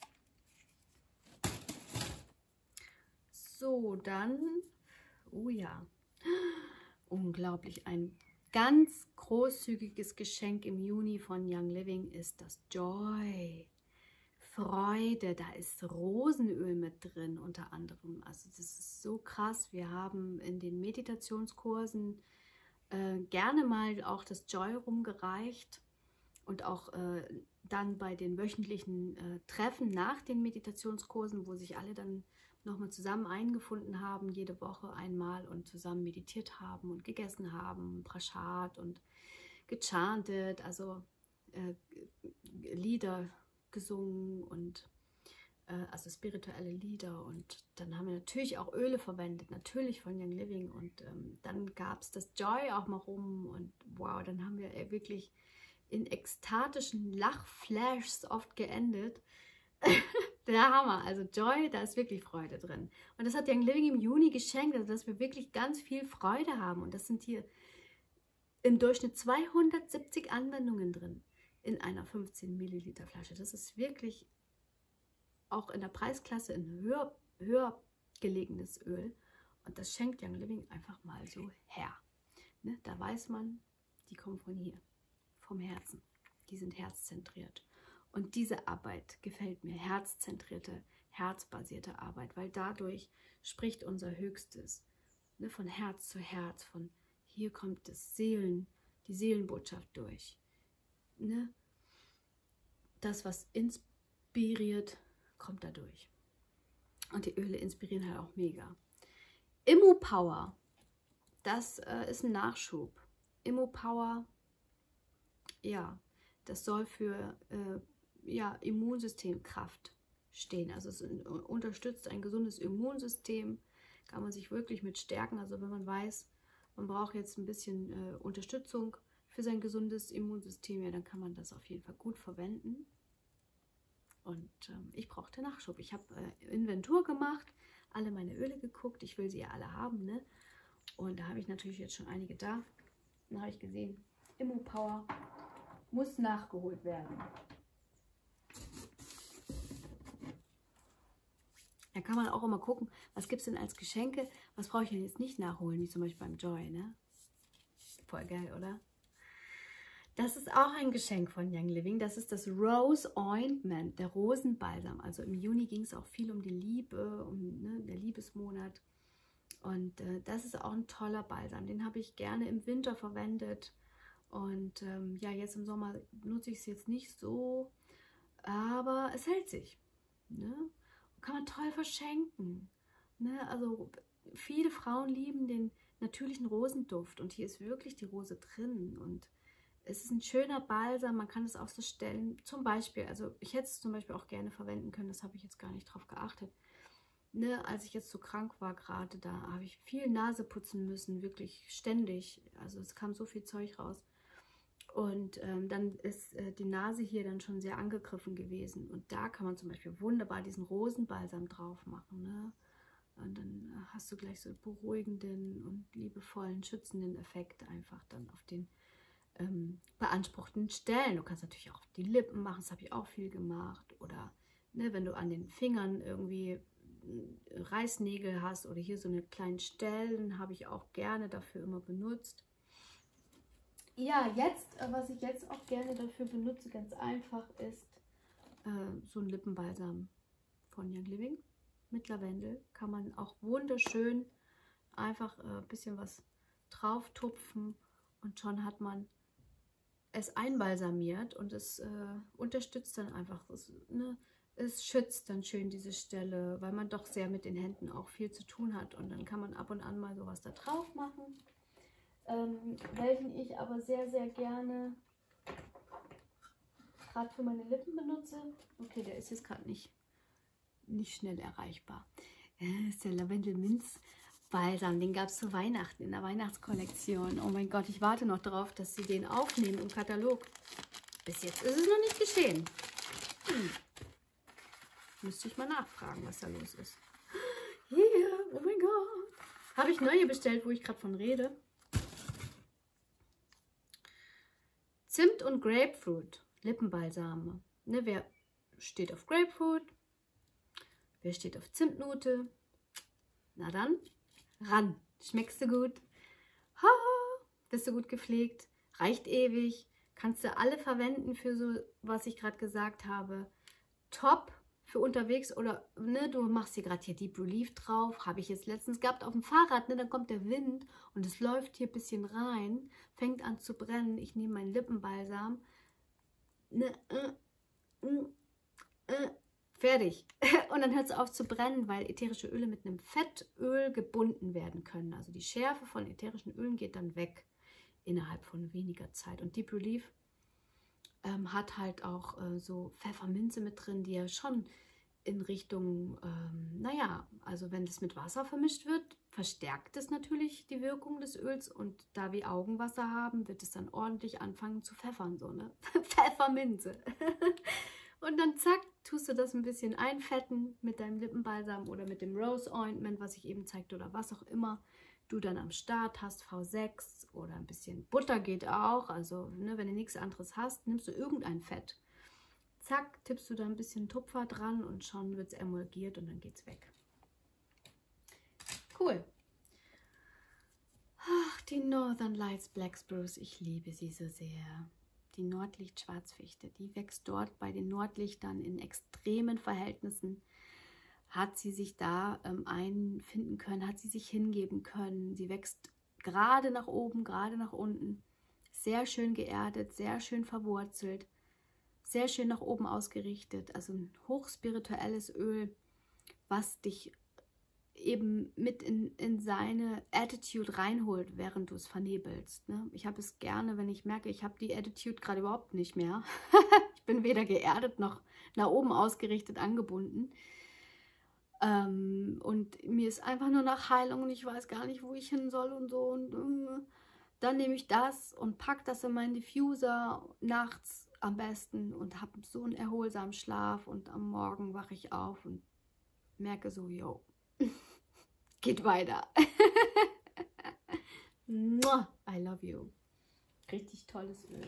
So, dann, oh ja, unglaublich, ein ganz großzügiges Geschenk im Juni von Young Living ist das Joy. Freude, da ist Rosenöl mit drin unter anderem. Also das ist so krass. Wir haben in den Meditationskursen äh, gerne mal auch das Joy rumgereicht und auch äh, dann bei den wöchentlichen äh, Treffen nach den Meditationskursen, wo sich alle dann nochmal zusammen eingefunden haben, jede Woche einmal und zusammen meditiert haben und gegessen haben, Prasad und gechantet, also äh, Lieder gesungen und äh, also spirituelle Lieder, und dann haben wir natürlich auch Öle verwendet, natürlich von Young Living, und ähm, dann gab es das Joy auch mal rum und wow, dann haben wir wirklich in ekstatischen Lachflashs oft geendet. Der Hammer, also Joy, da ist wirklich Freude drin. Und das hat Young Living im Juni geschenkt, also dass wir wirklich ganz viel Freude haben, und das sind hier im Durchschnitt zweihundertsiebzig Anwendungen drin in einer fünfzehn Milliliter Flasche. Das ist wirklich auch in der Preisklasse ein höher, höher gelegenes Öl, und das schenkt Young Living einfach mal so her. Ne? Da weiß man, die kommen von hier, vom Herzen. Die sind herzzentriert. Und diese Arbeit gefällt mir, herzzentrierte, herzbasierte Arbeit, weil dadurch spricht unser Höchstes, ne, von Herz zu Herz, von hier kommt das Seelen, die Seelenbotschaft durch. Ne? Das, was inspiriert, kommt dadurch. Und die Öle inspirieren halt auch mega. Immu Power, das äh, ist ein Nachschub. Immu Power, ja, das soll für äh, ja, Immunsystemkraft stehen. Also es unterstützt ein gesundes Immunsystem, kann man sich wirklich mit stärken. Also wenn man weiß, man braucht jetzt ein bisschen äh, Unterstützung für sein gesundes Immunsystem, ja, dann kann man das auf jeden Fall gut verwenden. Und ähm, ich brauchte Nachschub. Ich habe äh, Inventur gemacht, alle meine Öle geguckt. Ich will sie ja alle haben, ne? Und da habe ich natürlich jetzt schon einige da. Dann habe ich gesehen, Immu Power muss nachgeholt werden. Da kann man auch immer gucken, was gibt es denn als Geschenke, was brauche ich denn jetzt nicht nachholen, wie zum Beispiel beim Joy, ne? Voll geil, oder? Das ist auch ein Geschenk von Young Living. Das ist das Rose Ointment, der Rosenbalsam. Also im Juni ging es auch viel um die Liebe, um ne, der Liebesmonat. Und äh, das ist auch ein toller Balsam. Den habe ich gerne im Winter verwendet. Und ähm, ja, jetzt im Sommer nutze ich es jetzt nicht so, aber es hält sich. Ne? Kann man toll verschenken. Ne? Also viele Frauen lieben den natürlichen Rosenduft, und hier ist wirklich die Rose drin, und es ist ein schöner Balsam. Man kann es auch so stellen, zum Beispiel, also ich hätte es zum Beispiel auch gerne verwenden können, das habe ich jetzt gar nicht drauf geachtet, ne, als ich jetzt so krank war gerade, da habe ich viel Nase putzen müssen, wirklich ständig. Also es kam so viel Zeug raus. Und ähm, dann ist äh, die Nase hier dann schon sehr angegriffen gewesen. Und da kann man zum Beispiel wunderbar diesen Rosenbalsam drauf machen, ne? Und dann hast du gleich so einen beruhigenden und liebevollen, schützenden Effekt einfach dann auf den ähm, beanspruchten Stellen. Du kannst natürlich auch die Lippen machen, das habe ich auch viel gemacht. Oder ne, wenn du an den Fingern irgendwie Reißnägel hast oder hier so eine kleinen Stellen, habe ich auch gerne dafür immer benutzt. Ja, jetzt, was ich jetzt auch gerne dafür benutze, ganz einfach, ist äh, so ein Lippenbalsam von Young Living mit Lavendel. Kann man auch wunderschön einfach ein äh, bisschen was drauf tupfen und schon hat man es einbalsamiert und es äh, unterstützt dann einfach, es, ne, es schützt dann schön diese Stelle, weil man doch sehr mit den Händen auch viel zu tun hat und dann kann man ab und an mal sowas da drauf machen. Ähm, welchen ich aber sehr, sehr gerne gerade für meine Lippen benutze. Okay, der ist jetzt gerade nicht, nicht schnell erreichbar. Das ist der Lavendel-Minz-Balsam. Den gab es zu Weihnachten in der Weihnachtskollektion. Oh mein Gott, ich warte noch darauf, dass sie den aufnehmen im Katalog. Bis jetzt ist es noch nicht geschehen. Hm. Müsste ich mal nachfragen, was da los ist. Hier, oh mein Gott. Habe ich neue bestellt, wo ich gerade von rede. Zimt und Grapefruit, Lippenbalsame. Ne, wer steht auf Grapefruit? Wer steht auf Zimtnote? Na dann, ran. Schmeckst du gut? Ha, bist du gut gepflegt? Reicht ewig. Kannst du alle verwenden für so, was ich gerade gesagt habe. Top für unterwegs oder ne, du machst hier gerade hier Deep Relief drauf. Habe ich jetzt letztens gehabt auf dem Fahrrad. Ne, dann kommt der Wind und es läuft hier ein bisschen rein. Fängt an zu brennen. Ich nehme meinen Lippenbalsam. Ne, äh, äh, äh, fertig. Und dann hört es auf zu brennen, weil ätherische Öle mit einem Fettöl gebunden werden können. Also die Schärfe von ätherischen Ölen geht dann weg innerhalb von weniger Zeit. Und Deep Relief ähm, hat halt auch äh, so Pfefferminze mit drin, die ja schon in Richtung, ähm, naja, also wenn das mit Wasser vermischt wird, verstärkt es natürlich die Wirkung des Öls und da wir Augenwasser haben, wird es dann ordentlich anfangen zu pfeffern, so, ne? Pfefferminze. Und dann zack, tust du das ein bisschen einfetten mit deinem Lippenbalsam oder mit dem Rose Ointment, was ich eben zeigte oder was auch immer du dann am Start hast, V sechs oder ein bisschen Butter geht auch, also ne, wenn du nichts anderes hast, nimmst du irgendein Fett. Zack, tippst du da ein bisschen Tupfer dran und schon wird es emulgiert und dann geht's weg. Cool. Ach, die Northern Lights Black Spruce, ich liebe sie so sehr. Die Nordlicht-Schwarzfichte, die wächst dort bei den Nordlichtern in extremen Verhältnissen. Hat sie sich da ähm, einfinden können, hat sie sich hingeben können. Sie wächst gerade nach oben, gerade nach unten. Sehr schön geerdet, sehr schön verwurzelt, sehr schön nach oben ausgerichtet. Also ein hochspirituelles Öl, was dich eben mit in, in seine Attitude reinholt, während du es vernebelst. Ne? Ich habe es gerne, wenn ich merke, ich habe die Attitude gerade überhaupt nicht mehr. Ich bin weder geerdet noch nach oben ausgerichtet angebunden. Ähm, und mir ist einfach nur nach Heilung und ich weiß gar nicht, wo ich hin soll und so. Und äh, dann nehme ich das und packe das in meinen Diffuser nachts am besten und habe so einen erholsamen Schlaf und am Morgen wache ich auf und merke so, yo, geht weiter. I love you. Richtig tolles Öl.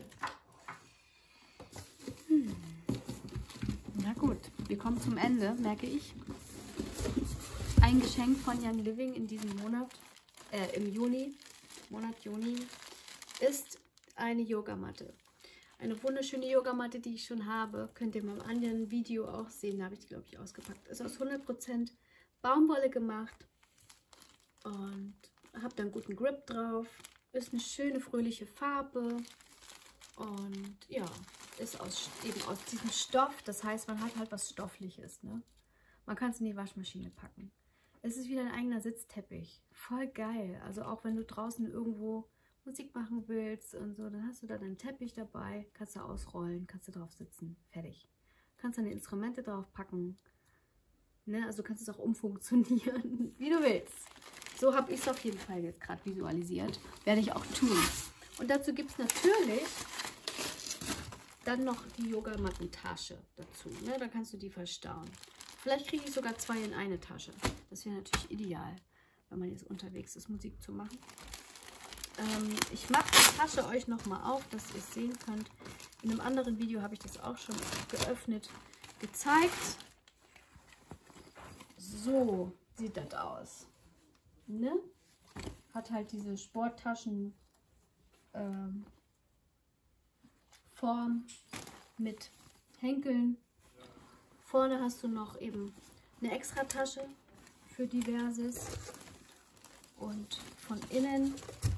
Hm. Na gut, wir kommen zum Ende, merke ich. Ein Geschenk von Young Living in diesem Monat, äh, im Juni, Monat Juni, ist eine Yogamatte. Eine wunderschöne Yogamatte, die ich schon habe. Könnt ihr mal im anderen Video auch sehen. Da habe ich die, glaube ich, ausgepackt. Ist aus hundert Prozent Baumwolle gemacht. Und habe da einen guten Grip drauf. Ist eine schöne, fröhliche Farbe. Und ja, ist aus, eben aus diesem Stoff. Das heißt, man hat halt was Stoffliches. Ne? Man kann es in die Waschmaschine packen. Es ist wieder ein eigener Sitzteppich. Voll geil. Also auch wenn du draußen irgendwo Musik machen willst und so, dann hast du da deinen Teppich dabei, kannst du ausrollen, kannst du drauf sitzen, fertig. Kannst deine Instrumente drauf packen. Ne? Also du kannst es auch umfunktionieren, wie du willst. So habe ich es auf jeden Fall jetzt gerade visualisiert. Werde ich auch tun. Und dazu gibt es natürlich dann noch die Yogamattentasche dazu. Ne? Da kannst du die verstauen. Vielleicht kriege ich sogar zwei in eine Tasche. Das wäre natürlich ideal, wenn man jetzt unterwegs ist, Musik zu machen. Ähm, ich mache die Tasche euch nochmal auf, dass ihr es sehen könnt. In einem anderen Video habe ich das auch schon geöffnet, gezeigt. So sieht das aus. Ne? Hat halt diese Sporttaschen ähm, Form mit Henkeln. Vorne hast du noch eben eine extra Tasche für Diverses. Und von innen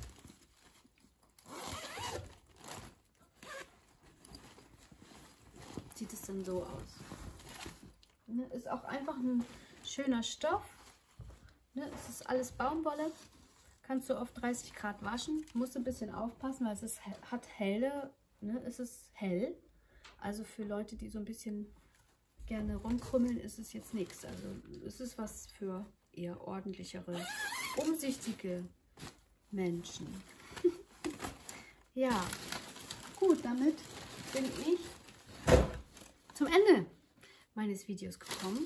sieht es dann so aus. Ne, ist auch einfach ein schöner Stoff. Ne, es ist alles Baumwolle. Kannst du auf dreißig Grad waschen. Musst ein bisschen aufpassen, weil es ist, hat helle, ne, es ist hell. Also für Leute, die so ein bisschen gerne rumkrümmeln, ist es jetzt nichts. Also es ist was für eher ordentlichere, umsichtige Menschen. Ja, gut, damit bin ich zum Ende meines Videos gekommen.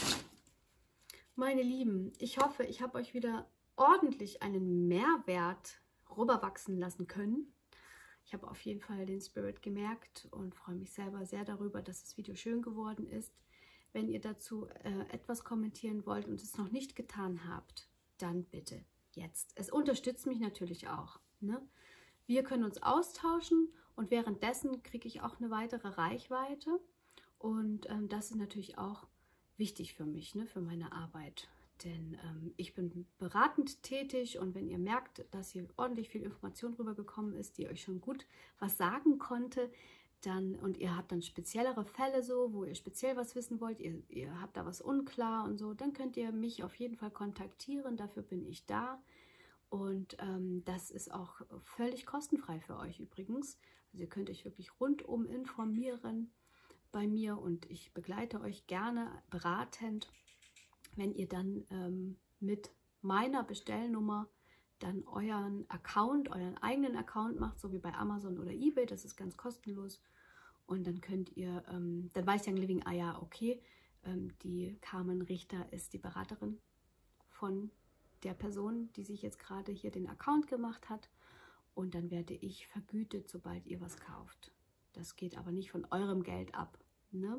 Meine Lieben, ich hoffe, ich habe euch wieder ordentlich einen Mehrwert rüberwachsen lassen können. Ich habe auf jeden Fall den Spirit gemerkt und freue mich selber sehr darüber, dass das Video schön geworden ist. Wenn ihr dazu äh, etwas kommentieren wollt und es noch nicht getan habt, dann bitte jetzt. Es unterstützt mich natürlich auch. Ne? Wir können uns austauschen und währenddessen kriege ich auch eine weitere Reichweite. Und ähm, das ist natürlich auch wichtig für mich, ne, für meine Arbeit. Denn ähm, ich bin beratend tätig und wenn ihr merkt, dass hier ordentlich viel Information rübergekommen ist, die euch schon gut was sagen konnte, dann und ihr habt dann speziellere Fälle so, wo ihr speziell was wissen wollt, ihr, ihr habt da was unklar und so, dann könnt ihr mich auf jeden Fall kontaktieren, dafür bin ich da. Und ähm, das ist auch völlig kostenfrei für euch übrigens. Also ihr könnt euch wirklich rundum informieren bei mir und ich begleite euch gerne beratend, wenn ihr dann ähm, mit meiner Bestellnummer dann euren Account, euren eigenen Account macht, so wie bei Amazon oder eBay, das ist ganz kostenlos. Und dann könnt ihr, ähm, dann weiß Young Living, ah ja, okay, ähm, die Carmen Richter ist die Beraterin von der Person, die sich jetzt gerade hier den Account gemacht hat. Und dann werde ich vergütet, sobald ihr was kauft. Das geht aber nicht von eurem Geld ab. Ne?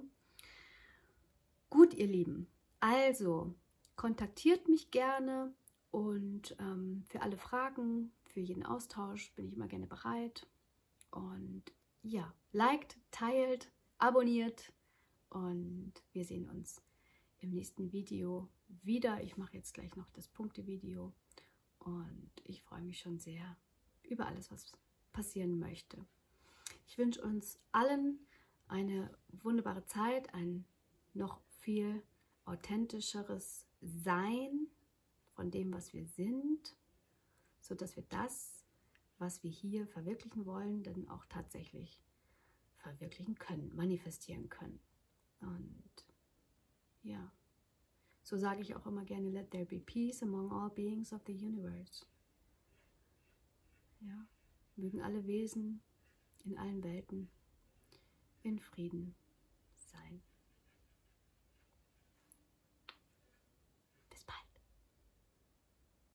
Gut, ihr Lieben. Also, kontaktiert mich gerne und ähm, für alle Fragen, für jeden Austausch bin ich immer gerne bereit. Und ja, liked, teilt, abonniert und wir sehen uns im nächsten Video wieder. Ich mache jetzt gleich noch das Punkte-Video und ich freue mich schon sehr über alles, was passieren möchte. Ich wünsche uns allen eine wunderbare Zeit, ein noch viel authentischeres Sein von dem, was wir sind, sodass wir das, was wir hier verwirklichen wollen, dann auch tatsächlich verwirklichen können, manifestieren können. Und ja, so sage ich auch immer gerne, let there be peace among all beings of the universe. Ja, mögen alle Wesen in allen Welten in Frieden sein.